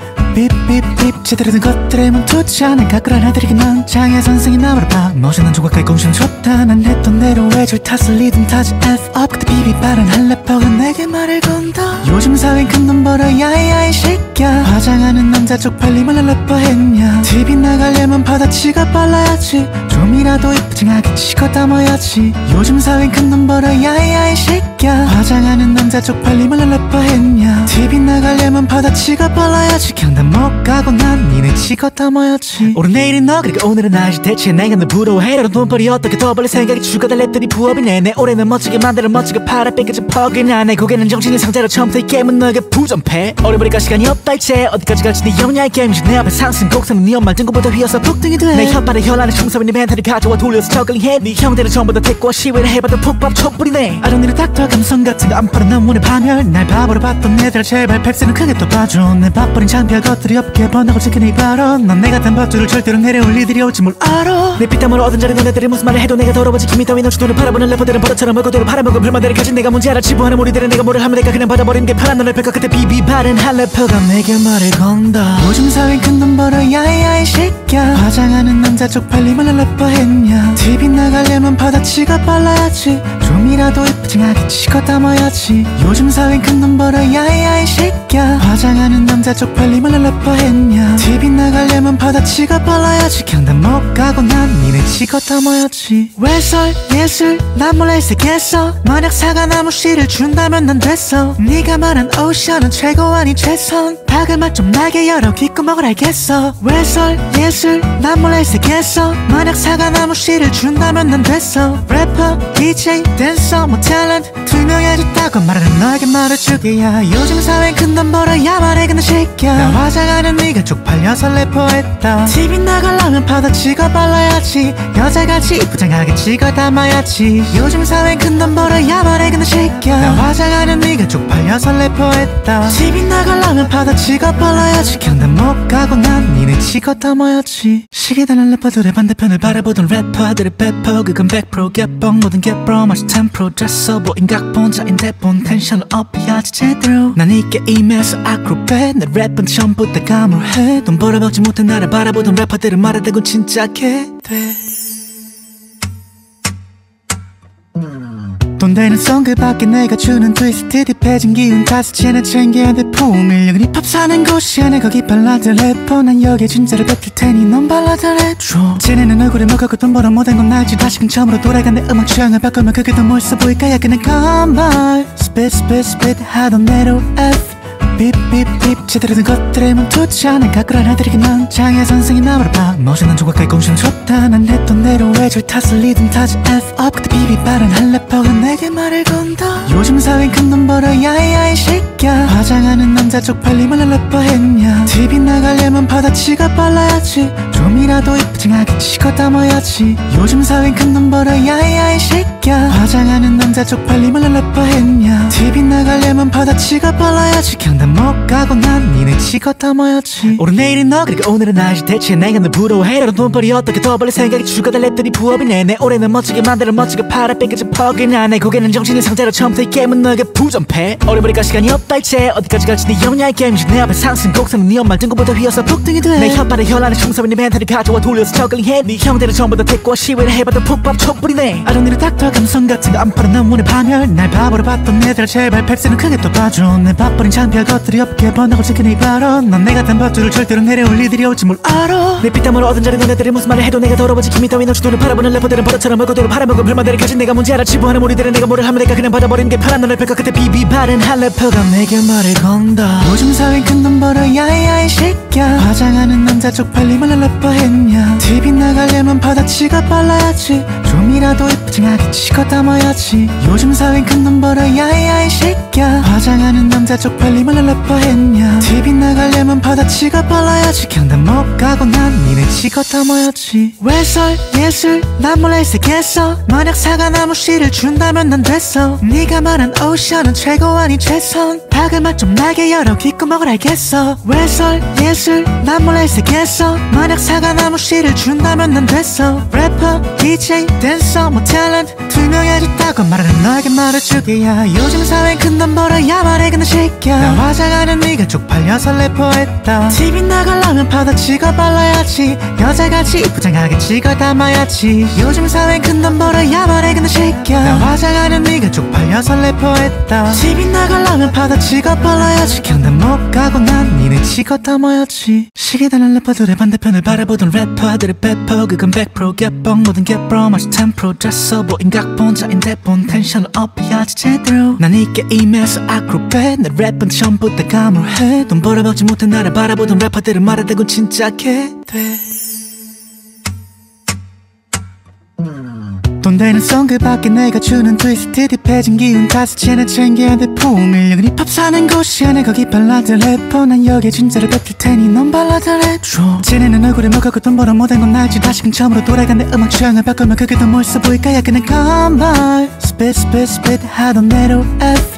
Speaker 1: 삐삐삐 제대로 된 것들에 멈추자. 난 가꾸란 아들이긴 난 장애 선생이 나무를 봐. 멋있는 조각할 공신 좋다. 난 했던 대로 외줄 탓을 리듬 타지 F up 그때 비비 빠른 한 래퍼가 내게 말을 건다. 요즘 사회엔 큰돈 벌어 야야 이 새끼야. 화장하는 남자 쪽팔림을 래퍼 했냐. TV 나가려면 바다 치가 빨라야지. 좀이라도 이쁘장하게 치고 담아야지. 요즘 사회엔 큰돈 벌어 야야 이 새끼야. 화장하는 남자 쪽팔림을 래퍼 했냐. TV 나가려면 바다 치가 빨라야지. 경단 못 가고 난 니네 치고 담아야지. 오늘 내일은 너 그리고 오늘은 나지. 대체 내가 널 부러워해. 너는 돈벌이 어떻게 더 벌릴 생각이 죽어다 랩들이 부업이네. 내 올해는 멋지게 만들어 멋지게 팔아 뺏겨진 퍽이나. 내 고개는 정신의 상태로 처음부터 이 게임은 너에게 부전패. 어려버리니까 시간이 없다 이제 어디까지 갈지 네 영야의 게임이지. 내 앞에 상승 곡선은 네 엄마 등급보다 휘어서 폭등이 돼. 내 혓발에 혈안에 충섭인 네 멘탈을 가져와 돌려서 저글링해. 네 형들은 전부 다 택과 시위를 해봐도 푹밥 촛불이네. I don't need a doctor 감성 같은 거 안 팔아 난 원해 파멸. 날 바보로 봤던 애들 제발 펩스는 크게 또 봐줘. 내 밥버린 창피할 것들이 없게 번다고 지키는 이 발언. 넌 내가 단 밥줄을 절대로 내려올 일들이 올지 뭘 알아. 내 피땀으로 얻은 자리 너네들이 무슨 말을 해도 내가 더러워지. 김이 따위 너주 돈을 팔아보는 래퍼들은 버릇처럼 얼굴대로 팔아먹은 불만들을 가진 내가 문제 알아. 지부하는 우리들은 내가 뭐를 하면 내가 그냥 받아버리는 게 편한 너를 뺄까. 그때 비비 바른 한 래퍼가 내게 말을 건다. 요즘 사회엔 큰돈 벌어 야야 이 새끼야. 화장하는 남자 쪽팔림을 래퍼 했냐. TV 나가려면 바다 치가 빨라야지. 좀이라도 이쁘장하게 치고 담아야지. 요즘 사회엔 큰돈 벌어 야야 이 새끼야. 화장하는 남자 쪽팔림을 래퍼 했냐. TV 나가려면 바다 치가 빨라야지. 경단 못 가고 난 니네 치고 담아야지. 외설 예술 난 몰래 색했어. 만약 사과나무 씨를 준다면 난 됐어. 네가 말한 오션은 최고 아닌 최선. 박을 맛 좀 나게 열어 귓구멍을 알겠어. 외설 예술 난 몰래 색했어. 만약 사과나무 씨를 준다면 난 됐어. 래퍼 DJ 댄서 뭐 탤런트 투명해졌다고 말하는 너에게 말해주기야. 요즘 사회엔 큰돈 벌어야 말해 근데 새끼야. 나 화장하는 네가 쪽팔려서 래퍼했다. TV 나가려면 파도 찍어 발라야지. 여자같이 이쁘장하게 찍어 담아야지. 요즘 사회엔 큰돈 벌어야 말해 근데 새끼야. 나 화장하는 네가 쪽팔려서 래퍼했다. TV 나가려면 파도 찍어 발라야지. 경단 못 가고 난 니네 찍어 담아야지. 시기다는 래퍼들의 반대편을 바라보던 래퍼들의 배포 그건 100% 개뻥 모든 개뻥 마치 10% 잤어 보인 각본자인데 본 텐션을 업해야지 제대로. 난 이 게임에서 아크로벳 내 랩은 전부 다 감으로해. 돈 벌어먹지 못한 나를 바라보던 래퍼들은 말하대군 진짜 개돼. 돈 되는 송 그 밖에 내가 주는 트위스트 딥해진 기운 다섯 채나 챙겨야 돼 포밀력은 힙합 사는 곳이야. 내 거기 발라드 래퍼 난 여기에 진짜를 뱉을 테니 넌 발라드 래퍼. 쟤네는 얼굴에 먹었고 돈 벌어 못한 건 알지. 다시금 처음으로 돌아간 내 음악 취향을 바꾸면 그게 더 멋있어 보일까. 야 그냥 컴발 spit spit spit 하던 대로 F 삐삐삐 제대로 된 것들에 멈추자. 난 가꾸란 아들이긴 난 장애 선생이 나무를 봐. 멋있는 조각할 공신 좋다. 난 했던 대로 외줄 탓을 리듬 타지 F up 그때 비비 빠른 한 래퍼가 내게 말을 건다. 요즘 사회엔 큰돈 벌어 야야 이 새끼야. 화장하는 남자 쪽팔림을 래퍼 했냐. TV 나가려면 바다 치가 빨라야지. 좀이라도 이쁘장하게 치고 담아야지. 요즘 사회엔 큰돈 벌어 야야 이 새끼야. 화장하는 남자 쪽팔림을 래퍼 했냐. TV 나가려면 바다 치가 빨라야지. 경단 그냥 다 못 가고 난 니네 치고 다 모였지. 오늘 내일은 너 그리고 오늘은 나지. 대체 내가 널 부러워해. 너는 돈벌이 어떻게 더 벌릴 생각이 죽어달랬더니 부업이네. 내 올해는 멋지게 만들어 멋지게 팔아 뺏겨진 퍽이나. 내 고개는 정신의 상태로 처음부터 이 게임은 너에게 부전패. 어려버릴까 시간이 없다 이제. 어디까지 갈지 네 영야의 게임이지. 내 앞에 상승 곡선은 네 엄마 등급보다 휘어서 폭등이 돼. 내 혓발에 혈안에 충성인 네 멘탈을 가져와 돌려서 저글링해. 네 형들은 전부 다 택과 시위를 해봐도 푹밥 촛불이네. 아름드리 닥터 감성 같은 거 안 팔아 난 문의 파멸. 날 바보로 봤던 애들 제발 펩스는 크게 또 봐줘. 내 밥버린 창피할 것들이 없게 번다고 지키는 이 발언. 넌 내 같은 버투를 절대로 내려올 리들이 올지 뭘 알아. 내 피땀으로 얻은 자리 너네들이 무슨 말을 해도 내가 더러워지. 김이 따위 너 주도를 팔아보는 래퍼들은 버릇처럼 얼굴대로 팔아먹은 불만들을 가진 내가 문제 알아. 치부하는 우리들은 내가 뭐를 하면 내가 그냥 받아버리는 게 편한 너를 펼까. 그때 비비 바른 한 래퍼가 내게 말을 건다. 요즘 사회는 큰 돈 벌어 야이야 이 새끼야. 화장하는 남자 쪽팔림을 래퍼 했냐. TV 나가려면 바다치가 빨라야지. 좀이라도 이쁘징하게 치고 담아야지. 요즘 사회는 큰 돈 벌어 야이야 이 새끼야. 화장하는 남자 쪽팔림을 래퍼 했냐. TV 나가려면 바다치가 빨라야지. 그냥 다 못 가고 난 니네 치고 담아야지. 외설 예술 난 몰라 일색했어. 만약 사과나무 씨를 준다면 난 됐어. 네가 말한 오션은 최고 아니 최선. 박을 맛 좀 나게 열어 귓구멍을 알겠어. 외설 예술 난 몰라 일색했어. 만약 사과나무 씨를 준다면 난 됐어. 래퍼 DJ 댄서 뭐 탤런트 투명해졌다고 말하는 너에게 말해주기야. 요즘 사회는 큰 돈 벌어야 말해 근데 새끼야. 나 화장하는 네가 쪽팔려서 래퍼했다. TV 나가려면 바다치가 빨라야지. 여자같이 이쁘장하게 찍어 담아야지. 요즘 사회는 큰 돈 벌어야 말해 근데 새끼야. 나 화장하는 네가 쪽팔려서 래퍼했다. TV 나가려면 바다치가 빨라야지. 그냥 다 못 가고 난 니네 치고 담아야지. 시기다는 래퍼들의 반대편을 바라보던 래퍼들의 배퍼 그건 100% 개뻥 모든 개뻥 마치 10% 됐어 보인 각본자인데 본 텐션을 업해야지 제대로. 난 이 게임에서 아크로벳 내 랩은 전부 다 감으로해. 돈 벌어먹지 못해 나를 바라보던 래퍼들은 말하대고 진짜게 돼. 돈 되는 송 그 밖에 내가 주는 트위스트 딥해진 기운 다시 쟤네 챙겨야 돼 풍을. 힙합 사는 곳이야 내 거기 발라드 래퍼. 난 여기에 진짜를 뱉을 테니 넌 발라드 랩줘. 쟤네는 얼굴에 먹었고 돈 벌어 못한 건 알지. 다시금 처음으로 돌아간 내 음악 취향을 바꾸면 그게 더 멋있어 보일까. 약간의 건발 spit spit spit 하던 대로 F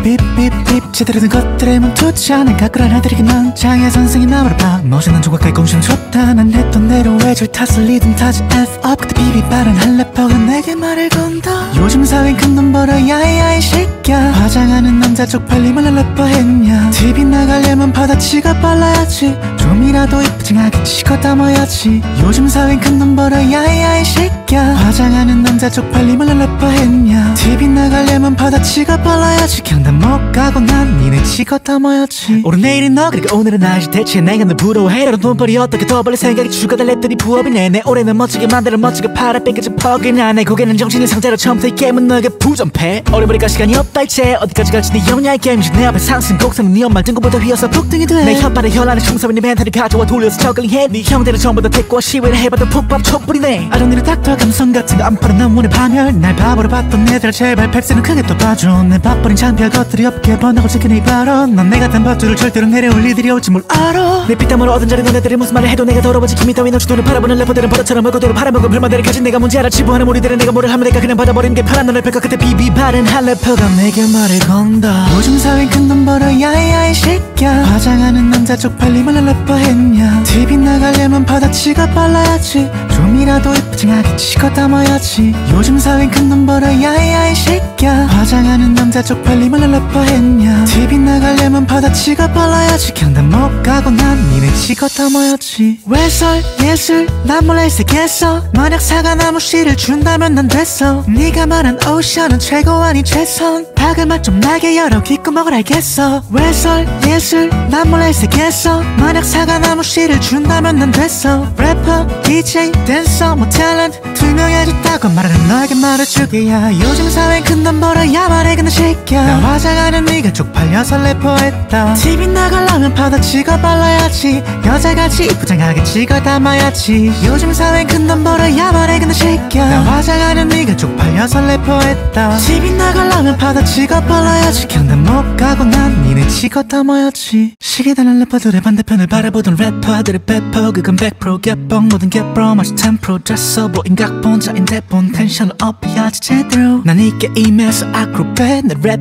Speaker 1: 삐삐삐 제대로 된 것들에 멈추지 않아. 가꾸란 하들이게 난 장애 선생이 나무를 봐. 멋있는 조각까지 공시는 좋다. 난 했던 대로 외줄 탓을 리듬 타지 F up. 그때 비비 빠른 한 래퍼가 내게 말을 건다. 요즘 사회는 큰 돈 벌어 야이야 이 새끼야. 화장하는 남자 쪽팔림을 래퍼 했냐. TV 나가려면 바다치가 빨라야지. 좀이라도 이쁘징하게 치고 담아야지. 요즘 사회는 큰 돈 벌어 야이야 이 새끼야. 화장하는 남자 쪽팔림을 래퍼 했냐. TV 나가려면 바다치가 빨라야지. 그냥 다 못 가고 난 니네 치고 담아야지. 오늘 내일은 너 그리고 오늘은 나지. 대체 내가 널 부러워해. 너는 돈벌이 어떻게 더 벌릴 생각이 죽어달랬더니 부업이네. 내 올해는 멋지게 만들어 멋지게 팔아 뺏겨진 퍽이나. 내 고개는 정신의 상태로 처음부터 이 게임은 너에게 부전패. 어려버릴까 시간이 없다 이제. 어디까지 갈지 네 영야의 게임이지. 내 앞에 상승 곡선은 네 엄마 등급보다 휘어서 폭등이 돼. 내 혓발에 혈안에 충성인 네 멘탈을 가져와 돌려서 저글링해. 네 형들은 전부 다 택과 시위를 해봐도 푹밥 촛불이네. 아름드리 닥터 감성 같은 거 안 팔아 난 문의 파멸. 날 바보로 봤던 애들 제발 펩스는 크게 또 봐줘. 내 밥버린 창피할 것들이 없게 번다고 지키는 이 발언. 넌 내 같은 버투를 절대로 내려올 리들이 올지 뭘 알아. 내 피땀으로 얻은 자리 너네들이 무슨 말을 해도 내가 더러워지. 김이 따위 너 주도를 팔아보는 래퍼들은 버릇처럼 얼굴대로 팔아먹은 불만들을 가진 내가 문제 알아. 치부하는 우리들은 내가 뭐를 하면 내가 그냥 받아버리는 게 편한 너를 펼까. 그때 비비 바른 한 래퍼가 내게 말을 건다. 요즘 사회는 큰 돈 벌어 야이야 이 새끼야. 화장하는 남자 쪽팔림을 래퍼 했냐. TV 나가려면 바다치가 빨라야지. 좀이라도 이쁘징하게 치고 담아야지. 요즘 사회는 큰 돈 벌어 야이야 이 새끼야. 화장하는 남자 쪽팔림을 래퍼 했냐. TV 나가려면 바다치가 빨라야지. 그냥 다 못 가고 난 니네 치고 담아야지. 외설 예술 난 몰라 일색했어. 만약 사과나무 씨를 준다면 난 됐어. 네가 말한 오션은 최고 아니 최선. 박을 맛 좀 나게 열어 귓구멍을 알겠어. 외설 예술 난 몰라 일색했어. 만약 사과나무 씨를 준다면 난 됐어. 래퍼 DJ 댄서 뭐 탤런트 투명해졌다고 말하는 너에게 말해주기야. 요즘 사회는 큰 돈 벌어야 말해 근데 새끼야. 나 화장하는 네가 쪽팔려서 래퍼했다. TV 나가려면 바다치가 빨라야지. 여자같이 이쁘장하게 찍어 담아야지. 요즘 사회는 큰 돈 벌어야 말해 근데 새끼야. 나 화장하는 네가 쪽팔려서 래퍼했다. TV 나가려면 바다치가 빨라야지. 그냥 다 못 가고 난 니네 치고 담아야지. 시기다는 래퍼들의 반대편을 바라보던 래퍼들의 배퍼 그건 100% 개뻥 모든 개뻥 마치 10% 됐어 보인 각본자인데 본 텐션을 업해야지 제대로. 난 이 게임에서 아크로벳 내 랩은 전부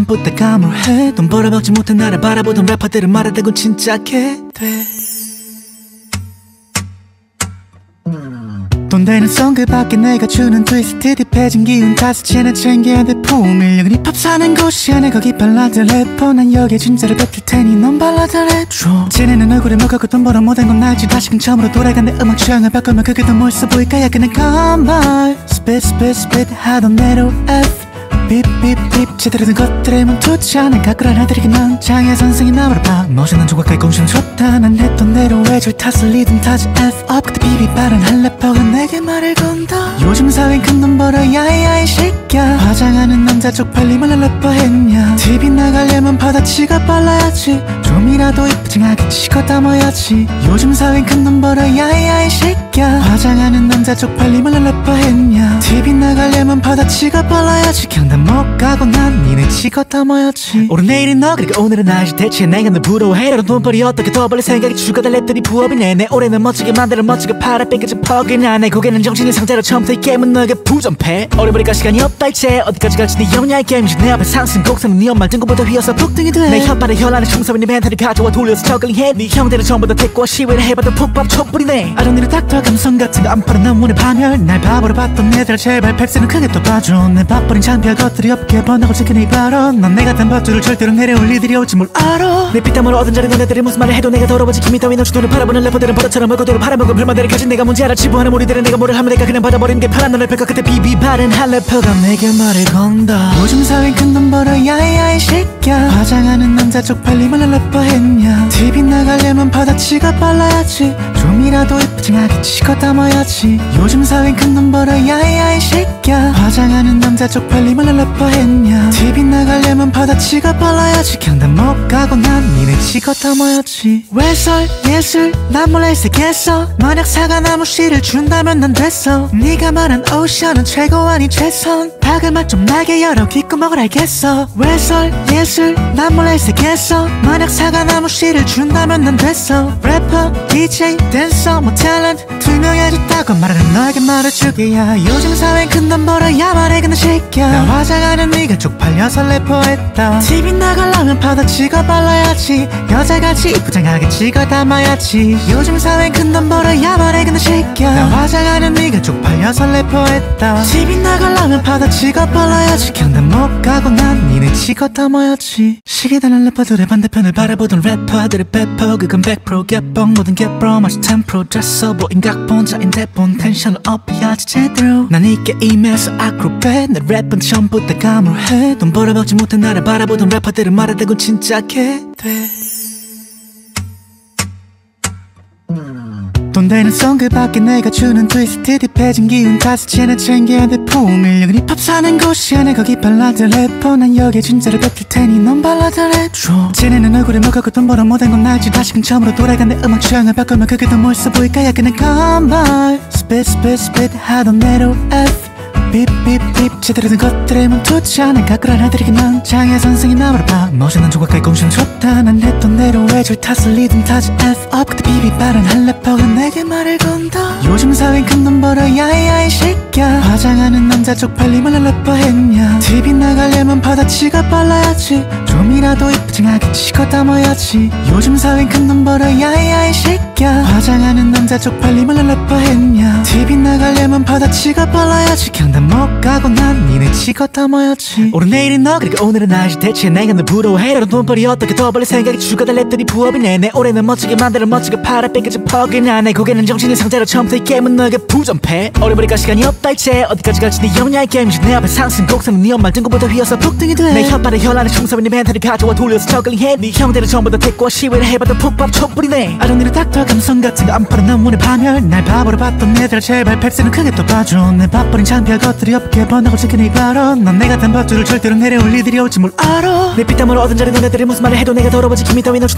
Speaker 1: 전부 다 감으로해 돈 벌어먹지 못한 나를 바라보던 래퍼들은 말하다곤 진짜게 돼 돈 되는 송 그 밖에 내가 주는 트위스트 딥해진 기운 가스치는 챙겨야 돼 포밀력은 힙합 사는 곳이야 내 거기 발라드 래퍼 난 여기에 진짜를 뱉을 테니 넌 발라드 래퍼 쟤네는 얼굴에 먹었고 돈 벌어 못한 건 알지 다시금 처음으로 돌아간 내 음악 취향을 바꾸면 그게 더 멋있어 보일까 야 그냥 컴발 스핏 하던 대로 F 삐삐삐 제대로 된 것들에 멈추자 난 가꾸라 나들이긴 난 장애 선생이 나무를 봐 멋있는 조각까지 공시는 좋다 난 했던 대로 외줄 탓을 리듬 타지 F up 그때 비비 빠른 한 래퍼가 내게 말을 건다 요즘 사회엔 큰 돈 벌어 야야 이 새끼야 화장하는 남자 쪽팔림을 래퍼 했냐 TV 나가려면 바다치가 빨라야지 좀이라도 이쁘장하게 치고 담아야지 요즘 사회엔 큰 돈 벌어 야야 이 새끼야 화장하는 남자 쪽팔림을 래퍼 했냐 TV 나가려면 바다치가 빨라야지 다 못 가고 난 니네 치고 담아야지 오늘 내일은 너 그리고 오늘은 나지 대체 내가 널 부러워해 이런 돈벌이 어떻게 더 벌릴 생각이 죽어다 랩들이 부업이네 내 올해는 멋지게 만들어 멋지게 팔아 뺏겨진 퍽이나 내 고개는 정신이 상태로 처음부터 이 게임은 너에게 부전패 어려버리니까 시간이 없다 이제 어디까지 갈지 네 영야의 게임이지 내 앞에 상승 곡선은 네 엄마 등급보다 휘어서 폭등이 돼내 혓발에 혈안에 충섭인 네 멘탈을 가져와 돌려서 저글링해 네 형들은 전부 다 택과 시위를 해봐도 푹밥 촛불이네 I don't need a doctor 감성 같은 거 안 팔아 넌 문의 파멸 날 바보로 봤던 애들 제발 펩스는 크게 또 봐줘 내 밥버린 창피할 것들이 없게 번다고 지키는 이 발언 넌 내가 단 밧줄을 절대로 내려올 리들이 올지 뭘 알아 내 피땀으로 얻은 자리 너네들이 무슨 말을 해도 내가 더러워지 김이 따위 너주 눈을 바라보는 래퍼들은 버릇처럼 얼굴대로 팔아먹은 불만들을 가진 내가 문제 알아 지부하는 우리들은 내가 뭐를 하면 내가 그냥 받아버리는 게 편한 넌 래퍼가 그때 비비바른 한 래퍼가 내게 말을 건다 요즘 사회엔 큰 돈 벌어 야야 이 새끼야 화장하는 남자 쪽팔림을 래퍼 했냐 TV 나가려면 바다치가 빨라야지 좀이라도 이쁘장하게 치고 담아야지 요즘 사회엔 큰 돈 벌어 야야 이 새끼야 화장하는 남자 쪽팔림을 래퍼 했냐 TV 나가려면 바다치가 빨라야지 그냥 다 못 가고 난 니네 치고 담아야지 외설 예술 난 몰래 색했어 만약 사과나무 씨를 준다면 난 됐어 네가 말한 오션은 최고 아닌 최선 박을 맛 좀 나게 열어 귓구멍을 알겠어 외설 예술 난 몰래 색했어 만약 사과나무 씨를 준다면 난 됐어 래퍼 DJ 댄서 뭐 탤런트 투명해졌다고 말하는 너에게 말해주게야 요즘 사회엔 큰 돈 벌어야 말해 근데 새끼야 나 화장하는 네가 쪽팔려서 래퍼했다 TV 나가려면 바다치가 빨라야지 여자같이 이쁘장하게 찍어 담아야지 요즘 사회엔 큰 돈 벌어야 말해 근데 새끼야 나 화장하는 네가 쪽팔려서 래퍼했다 TV 나가려면 바다치가 빨라야지 그냥 다 못 가고 난 니네 치고 담아야지 시계 달린 래퍼들의 반대편을 바라보던 래퍼들의 배포 그건 100% 개뻥 모든 개프로 마치 10% 됐어 보인 각본자인 대본 텐션을 업해야지 제대로 난 이 게임에서 아크로벳 내 랩은 전부 다 감으로해 돈 벌어먹지 못한 나를 바라보던 래퍼들은 말하다곤 진짜게 돼 돈 되는 송 그 밖에 내가 주는 트위스트 딥해진 기운 가스치는 챙겨야 돼 포밀력은 힙합 사는 곳이야 내 거기 발라드 래퍼 난 여기에 진짜를 뱉을 테니 넌 발라드 래퍼 쟤네는 얼굴에 먹었고 돈 벌어 못한 건 알지 다시금 처음으로 돌아간 내 음악 취향을 바꾸면 그게 더 멋있어 보일까 야 그냥 컴발 스핏 하던 대로 F 삐삐삐 제대로 된 것들에 멈추자 난 가꾸라 나들이긴 난 장애 선생이 나무를 봐 멋있는 조각까지 공시는 좋다 난 했던 대로 외줄 탓을 리듬 타지 F up 그때 비비 빠른 한 래퍼가 내게 말을 건다 요즘 사회엔 큰 돈 벌어 야야 이 새끼야 화장하는 남자 쪽팔림을 래퍼 했냐 TV 나가려면 바다치가 빨라야지 좀이라도 이쁘장하게 치고 담아야지 요즘 사회엔 큰 돈 벌어 야야 이 새끼야 화장하는 남자 쪽팔림을 래퍼 했냐 TV 나가려면 바다치가 빨라야지 그냥 다 못 가고 난 니네 치고 담아야지 오늘 내일은 너 그리고 오늘은 나지 대체 내가 널 부러워해 이런 돈벌이 어떻게 더 벌릴 생각이 죽어다 랩들이 부업이네 내 올해는 멋지게 만들어 멋지게 팔아 뺏겨진 퍽이나 내 고개는 정신이 상태로 처음부터 이 게임은 너에게 부전패 어려버리니까 시간이 없다 이제 어디까지 갈지 네 영야의 게임이지 내 앞에 상승 곡선은 네 엄마 등급보다 휘어서 폭등이 돼내 혓발에 혈안에 충섭인 네 멘탈을 가져와 돌려서 저글링해 네 형들은 전부 다 택과 시위를 해봐도 푹밥 촛불이네 I don't need a doctor 감성 같은 거 안 팔아 넌 문의 파멸 날 바보로 봤던 애들 제발 펩스는 크게 또 봐줘 내 밥버린 창피할 것들이 없게 번다고 지키는 이 발언 넌 내가 단 밧줄을 절대로 내려올 리들이 올지 뭘 알아 내 피땀으로 얻은 자리 너네들이 무슨 말을 해도 내가 더러워지 김이 따위 너주 눈을 바라보는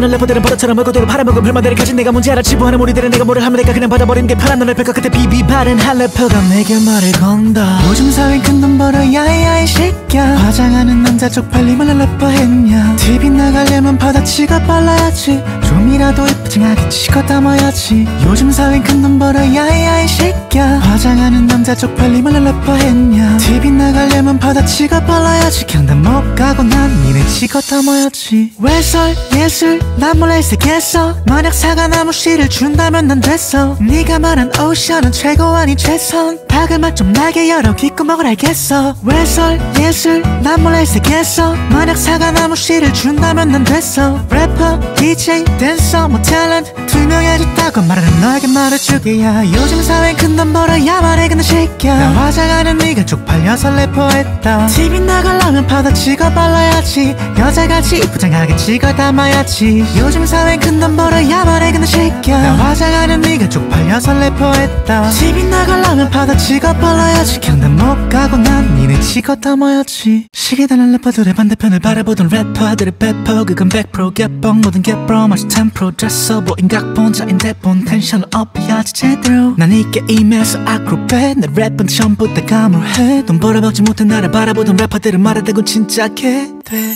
Speaker 1: 받아보는 래퍼들은 버릇처럼 얼굴대로 팔아먹은 불만들을 가진 내가 뭔지 알아. 지부하는 우리들은 내가 뭐를 하면 될까 그냥 받아버리는 게 편한 너를 펼까. 그때 비비 바른 한 래퍼가 내게 말을 건다. 요즘 사회는 큰 돈 벌어 야이야 이 새끼야. 화장하는 남자 쪽팔림을 래퍼 했냐. TV 나가려면 바다치가 빨라야지. 좀이라도 이쁘장하게 치고 담아야지. 요즘 사회는 큰 돈 벌어 야이야 이 새끼야. 화장하는 남자 쪽팔림을 래퍼 했냐. TV 나가려면 바다치가 빨라야지. 경단 못 가고 난 니네 치고 담아야지. 외설 예술 난 몰래 색했어. 만약 사과나무 씨를 준다면 난 됐어. 네가 말한 오션은 최고 아니 최선. 박을 맛 좀 나게 열어 귓구멍을 알겠어. 외설 예술 난 몰래 색했어. 만약 사과나무 씨를 준다면 난 됐어. 래퍼 DJ 댄서 뭐 탤런트 투명해졌다고 말하는 너에게 말해주게야. 요즘 사회는 큰 돈 벌어야 말해 근데 새끼야. 나 화장하는 네가 쪽팔려서 래퍼했다. TV 나가려면 바다치가 빨라야지. 여자같이 이쁘장하게 찍어 담아야지. 요즘 사회는 큰 돈 벌어야 말해 근데 새끼야. 나 화장하는 네가 쪽팔려서 래퍼했다. TV 나가려면 바다치가 빨라야지. 경단 못 가고 난 니네 찍어 담아야지. 시계다는 래퍼들의 반대편을 바라보던 래퍼들의 배퍼 그건 100% 개뻥 모든 개뻥 마치 10% 됐어 보인 각본자인데 본 텐션을 업해야지 제대로. 난 이 게임에서 아크로벳 내 랩은 처음부터 가물해. 돈 벌어먹지 못해 나를 바라보던 래퍼들은 말하대군 진짜 개돼.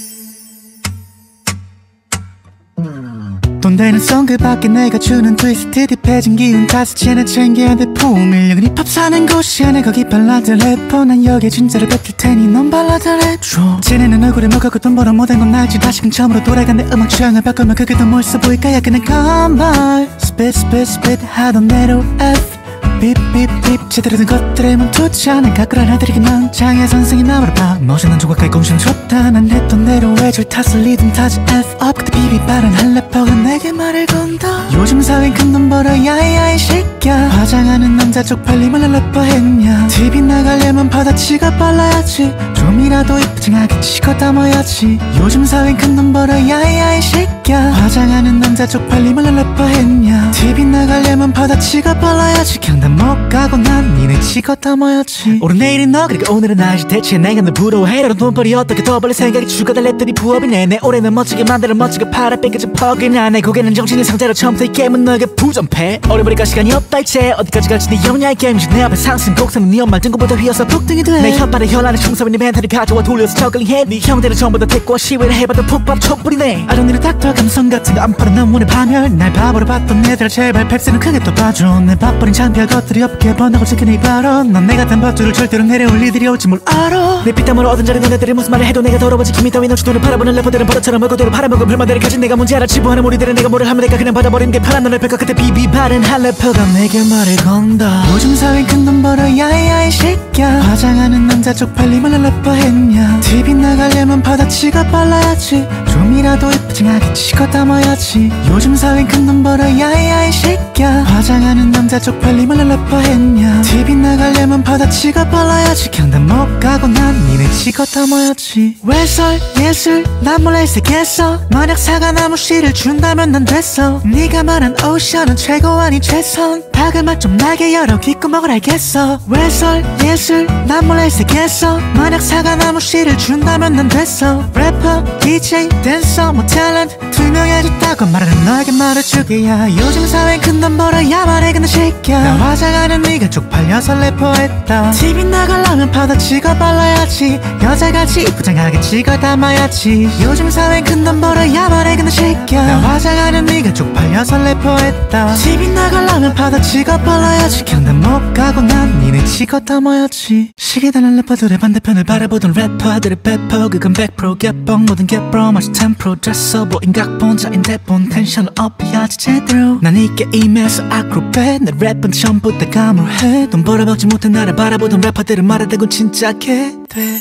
Speaker 1: 돈 되는 송 그 밖에 내가 주는 트위스트 딥해진 기운 다섯 채는 챙겨야 돼 포밀력은 힙합 사는 곳이야. 내 거기 발라드 래퍼 난 여기에 진짜를 뱉을 테니 넌 발라드 랩줘. 쟤네는 얼굴에 먹었고 돈 벌어 못한 건 알지. 다시금 처음으로 돌아간 내 음악 취향을 바꾸면 그게 더 멋있어 보일까. 약간의 건발 스핏 스핏 스핏 하던 대로 F 삐삐삐 제대로 된 것들에 멈추지 않아. 가꾸란 아들에게 난 장애 선생이 나무를 봐. 멋있는 조각까지 공시는 좋다. 난 했던 대로 외줄 탓을 리듬 타지 F-up 그때 비비 빠른 한 래퍼가 내게 말을 건다. 요즘 사회는 큰 돈 벌어 야이야 이 새끼야. 화장하는 남자 쪽팔림을 래퍼 했냐. TV 나가려면 바다치가 빨라야지. 좀이라도 이쁘장하게 치고 담아야지. 요즘 사회는 큰 돈 벌어 야이야 이 새끼야. 화장하는 남자 쪽팔림을 래퍼 했냐. TV 나가려면 바다치가 빨라야지. 경단 못 가고 난 니네 치고 담아야지. 오늘 내일은 너 그리고 오늘은 나지. 대체 내가 널 부러워해. 너는 돈벌이 어떻게 더 벌릴 생각이 추가달랬더니 부업이네. 내 올해는 멋지게 만들어 멋지게 팔아 뺏겨진 퍽이나. 내 고개는 정신의 상자로 처음부터 이 게임은 너에게 부전패. 어려버릴까 시간이 없다 이제 어디까지 갈지 네 영야의 게임이지. 내 앞에 상승 곡선은 네 엄마 등급보다 휘어서 북등이 돼. 내 혓발에 혈안에 충성인 네 멘탈을 가져와 돌려서 저글링해. 네 형들은 전부 다 택과 시위를 해봐도 푹밥 촛불이네. 아정리를 닥터 감성 같은 거 안 팔아 난 원해 파멸. 날 바보로 봤던 애들아 제발 팩스는 크게 또 봐줘. 내 밥버린 창피할 것들이 없게 번하고 지켜 네 발언. 넌 내가 단 밥줄을 절대로 내려올 일들이 올지 뭘 알아. 내 피땀으로 얻은 자리 너네들이 무슨 말을 해도 내가 더러워지. 김이 따윈 없이 돈을 팔아보는 래퍼들은 버릇처럼 얼굴대로 팔아먹은 불만들을 가진 내가 뭔지 알아. 지부하는 우리들은 내가 뭐를 하면 될까 그냥 받아버리는 게 편한 너를 펼까. 그때 비비 바른 한 래퍼가 내게 말을 건다. 요즘 사회는 큰 돈 벌어 야이야 이 새끼야. 화장하는 남자 쪽팔림을 래퍼 했냐. TV 나가려면 바다치가 빨라야지. 좀이라도 이쁘장하게 치고 담아야지. 요즘 사회는 큰 돈 벌어 야이야 이 새끼야. 화장하는 남자 쪽팔림을 래퍼 했냐. TV 나가려면 바다치가 빨라야지. 경단 못 가고 난 니네 치고 담아야지. 외설 예술 난 몰래 색했어. 만약 사과나무 씨를 준다면 난 됐어. 네가 말한 오션은 최고 아니 최선. 박을 맛 좀 나게 열어 귓구멍을 알겠어. 외설 예술 난 몰래 색했어. 만약 사과나무 씨를 준다면 난 됐어. 래퍼 DJ 댄서 뭐 탤런트 투명해졌다고 말하는 너에게 말해주게야. 요즘 사회는 큰 돈 벌어야 말해 근데 새끼야. 나 화장하는 네가 쪽팔려서 래퍼했다. TV 나가려면 바다치가 빨라야지. 여자같이 이쁘장하게 찍어 담아야지. 요즘 사회는 큰 돈 벌어야 말해 근데 새끼야. 나 화장하는 네가 쪽팔려서 래퍼했다. TV 나가려면 바다치가 빨라야지. 경단 못 가고 난 니네 치고 담아야지. 시계다는 래퍼들의 반대편을 바라보던 래퍼들의 배퍼 그건 100% 개뻥 모든 개뻥 마치 10% 됐어 보인 각본자인데 본 텐션을 업해야지 제대로. 난 이 게임에서 아크로벳 내 랩은 처음부터 가물해. 돈 벌어먹지 못해 나를 바라보던 래퍼들은 말하대군 진짜 개돼.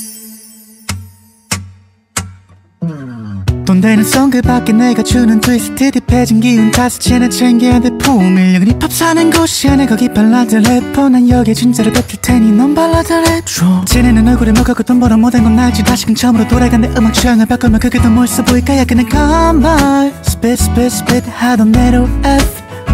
Speaker 1: 돈 되는 송 그 밖에 내가 주는 트위스트 딥해진 기운 다섯 채는 챙겨야 돼 포밀력은 힙합 사는 곳이야. 내 거기 발라드 래퍼 난 여기에 진짜를 뱉을 테니 넌 발라드 랩줘. 쟤네는 얼굴에 먹었고 돈 벌어 못한 건 알지. 다시금 처음으로 돌아간 내 음악 취향을 바꾸면 그게 더 멋있어 보일까. 약간의 건발 스핏 스핏 스핏 하던 대로 F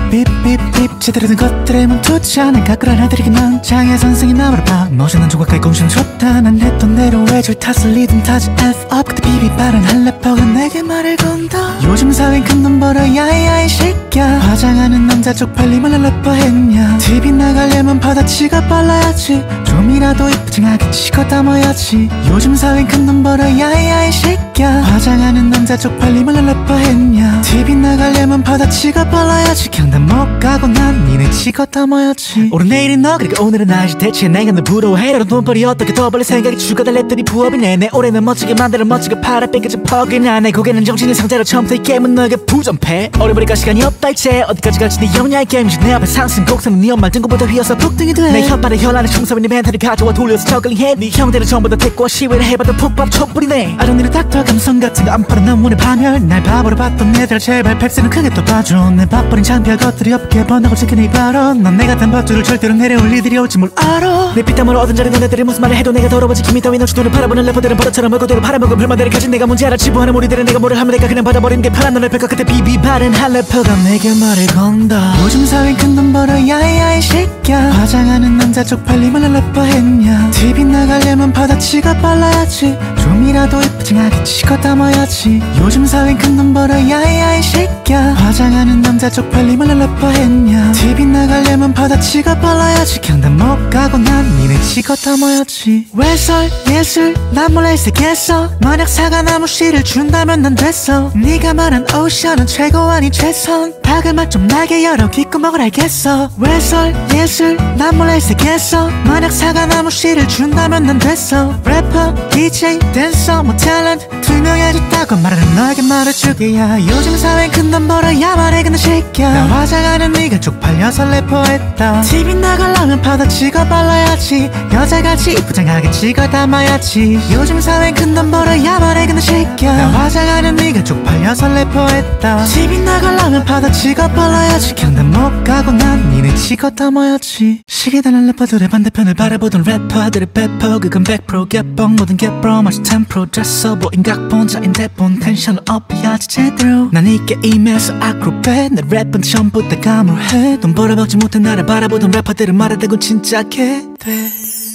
Speaker 1: 삐삐삐 제대로 된 것들에 멈추자 난 가꾸라 나들이긴 넌 장애 선생이 나무를 봐 멋있는 조각가의 공신 좋다 난 했던 대로 외줄 탓을 리듬 타지 F up 그때 비비 빠른 한 래퍼가 내게 말을 건다 요즘 사회는 큰 돈 벌어 야야 이 새끼야 화장하는 남자 쪽팔림을 래퍼 했냐 TV 나가려면 바다치가 빨라야지 좀이라도 이쁘장하게 치고 담아야지 요즘 사회는 큰 돈 벌어 야야 이 새끼야 화장하는 남자 쪽팔림을 래퍼 했냐 TV 나가려면 바다치가 빨라야지 경단 못 가고 난 니네 치고 담아야지 오늘 내일은 너 그리고 오늘은 나지 대체 내가 널 부러워해 이런 돈벌이 어떻게 더 벌릴 생각이 죽어달랬더니 부업이네 내 올해는 멋지게 만들어 멋지게 팔아 뺏겨진 퍽이나 내 고개는 정신의 상태로 처음부터 이 게임은 너에게 부전패 어려버리니까 시간이 없다 이제 어디까지 갈지 네 영야의 게임이지 내 앞에 상승 곡선은 네 엄마 등급보다 휘어서 폭등이 돼내 혓발에 혈안에 충섭인 네 멘탈을 가져와 돌려서 저글링해 네 형들은 전부 다 택고 시위를 해봐도 푹밥 촛불이네 I don't need a doctor 감성 같은 거 안 팔아 난 원해 파멸 날 바보로 봤던 애들 제발 펩스는 크게 또 봐줘 내 밥버린 창피할 것들이 없게 번다고 지키는 이 발언 넌 내가 단 밧줄을 절대로 내려올 일들이 올지 뭘 알아 내 피땀으로 얻은 자리 너네들이 무슨 말을 해도 내가 더러워지 김이 따위 너주 눈을 바라보는 래퍼들은 버릇처럼 얼굴대로 팔아먹은 불만들을 가진 내가 문제 알아 지부하는 우리들은 내가 뭐를 하면 내가 그냥 받아버리는 게 편한 너네 펼까 그때 비비 바른 한 래퍼가 내게 말을 건다 요즘 사회는 큰 돈 벌어 야야 이 새끼야 화장하는 남자 쪽팔림을 래퍼 했냐 TV 나가려면 바다치가 빨라야지 좀이라도 이쁘장하게 치고 담아야지 요즘 사회는 큰 돈 벌어 야야 이 새끼야 화장하는 남자 쪽팔림을 래퍼 했냐 TV 나가려면 바다치가 빨라야지 경단 못 가고 난 니네 치고 담아야지 외설 예술 난 몰래 색했어 만약 사과나무 씨를 준다면 난 됐어 네가 말한 오션은 최고 아닌 최선 박을 맛 좀 나게 열어 귓구멍을 알겠어 외설 예술 난 몰래 색했어 만약 사과나무 씨를 준다면 난 됐어 래퍼 DJ 댄서 뭐 탤런트 투명해졌다고 말하는 너에게 말해주게야 요즘 사회는 큰 돈 벌어야 말해 근데 새끼야 나 화장하는 네가 쪽팔려서 래퍼했다 TV 나가려면 바다치가 빨라야지 여자같이 이쁘장하게 찍어 담아야지 요즘 사회는 큰 돈 벌어야 말해 근데 새끼야 나 화장하는 네가 쪽팔려서 래퍼했다 TV 나가려면 바다치가 빨라야지 경단 못 가고 난 니네 치고 담아야지 시계 달린 래퍼들의 반대편을 바라보던 래퍼들의 배포 그건 100% 개뻥 모든 개프로 마치 10% 됐어 보인 각본자인 대본 텐션을 업해야지 제대로 난 이 게임에서 아크로벳 내 랩은 전부 다 감으로해 돈 벌어먹지 못해 나를 바라보던 래퍼들은 말하대군 진짜 개돼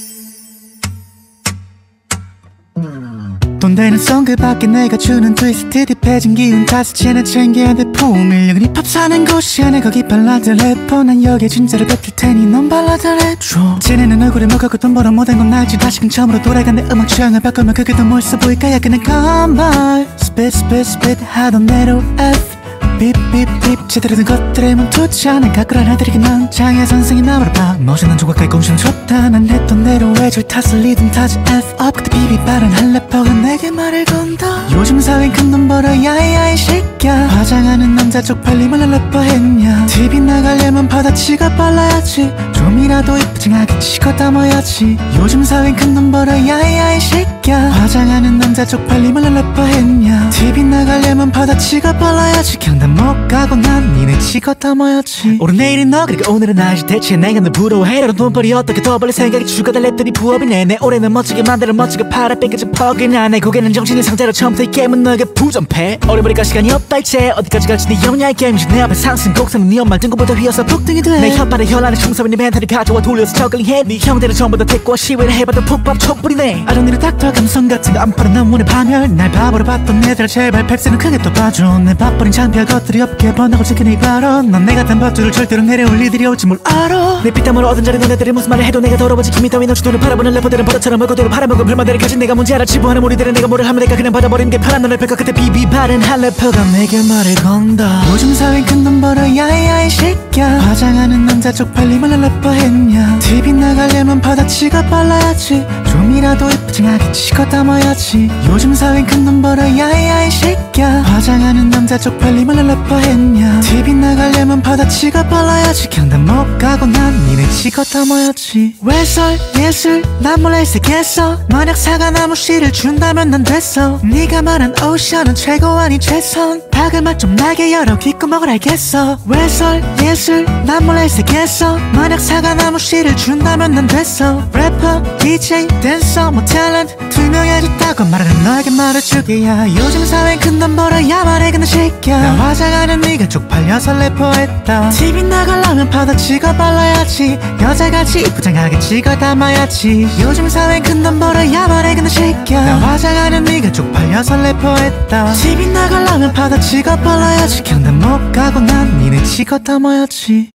Speaker 1: 돈 되는 송 그 밖에 내가 주는 트위스트 딥해진 기운 다시 쟤네 챙겨야 돼 포밀력은 힙합 사는 곳이야 내 거기 발라드 래퍼 난 여기에 진짜를 뱉을 테니 넌 발라드 래퍼 쟤네는 얼굴에 먹었고 돈 벌어 못한 건 알지 다시금 처음으로 돌아간 내 음악 취향을 바꾸면 그게 더 멋있어 보일까 야 그냥 컴발 spit spit spit 하던 대로 F 삐삐삐 제대로 된 것들에 멈추자 난 가꾸라 나들이긴 넌 장애 선생이 나무를 봐 멋있는 조각가의 공신 좋다 난 했던 대로 외줄 탓을 리듬 타지 F up 그때 비비 빠른 한 래퍼가 내게 말을 건다 요즘 사회는 큰 돈 벌어 야야 이 새끼야 화장하는 남자 쪽팔림을 래퍼 했냐 TV 나가려면 바다치가 빨라야지 좀이라도 이쁘장하게 치고 담아야지 요즘 사회는 큰 돈 벌어 야야 이 새끼야 화장하는 남자 쪽팔림을 래퍼 했냐 TV 나가려면 바다치가 빨라야지 경단 못 가고 난 니네 치고 담아야지 오늘 내일은 너 그리고 오늘은 나지 대체 내가 널 부러워해 이런 돈벌이 어떻게 더 벌릴 생각이 죽어달랬더니 부업이네 내 올해는 멋지게 만들어 멋지게 팔아 뺏겨진 퍽이나 내 고개는 정신의 상태로 처음부터 이 게임은 너에게 부전패 어려버리니까 시간이 없다 이제 어디까지 갈지 네 영야의 게임이지 내 앞에 상승 곡선은 네 엄마 등급보다 휘어서 폭등이 돼내 혓발에 혈안에 충섭인 네 멘탈을 가져와 돌려서 저글링해 네 형들은 전부 다 택고 시위를 해봐도 푹밥 촛불이네 I don't need a doctor 감성 같은 거 안 팔아 난 원해 파멸 날 바보로 봤던 애들 제발 펩스는 크게 또 봐줘 내 밥버린 창피할 것들이 없게 번다고 지키는 이 발언 넌 내가 단 밧줄을 절대로 내려올 일들이 올지 뭘 알아 내 피땀으로 얻은 자리 너네들이 무슨 말을 해도 내가 더러워지 김이 따위 너주 눈을 바라보는 래퍼들은 버릇처럼 얼굴대로 팔아먹은 불만들을 가진 내가 문제 알아 지부하는 우리들은 내가 뭐를 하면 내가 그냥 받아버리는 게 편한 너네 펼까 그때 비비 바른 한 래퍼가 내게 말을 건다 요즘 사회는 큰 돈 벌어 야야 이 새끼야 화장하는 남자 쪽팔림을 래퍼 했냐 TV 나가려면 바다치가 빨라야지 좀이라도 이쁘장하게 치고 담아야지 요즘 사회는 큰 돈 벌어 야야 이 새끼야 화장하는 남자 쪽팔림을 래퍼 했냐 TV 나가려면 바다치가 빨라야지 경단 못 가고 난 니네 치고 담아야지 외설 예술 난 몰래 색했어 만약 사과나무 씨를 준다면 난 됐어 네가 말한 오션은 최고 아닌 최선 박을 맛 좀 나게 열어 귓구멍을 알겠어 외설 예술 난 몰래 색했어 만약 사과나무 씨를 준다면 난 됐어 래퍼 DJ 댄서 뭐 탤런트 투명해졌다고 말하는 너에게 말해주기야. 요즘 사회엔 큰돈 벌어야만 해 근데 시켜. 나 화장하는 네가 쪽팔려서 래퍼했다. TV 나가려면 파도 찍어 발라야지. 여자같이 부장하게 찍어 담아야지. 요즘 사회엔 큰돈 벌어야만 해 근데 시켜. 나 화장하는 네가 쪽팔려서 래퍼했다. TV 나가려면 파도 찍어 발라야지. 경남 못 가고 난 니네 찍어 담아야지.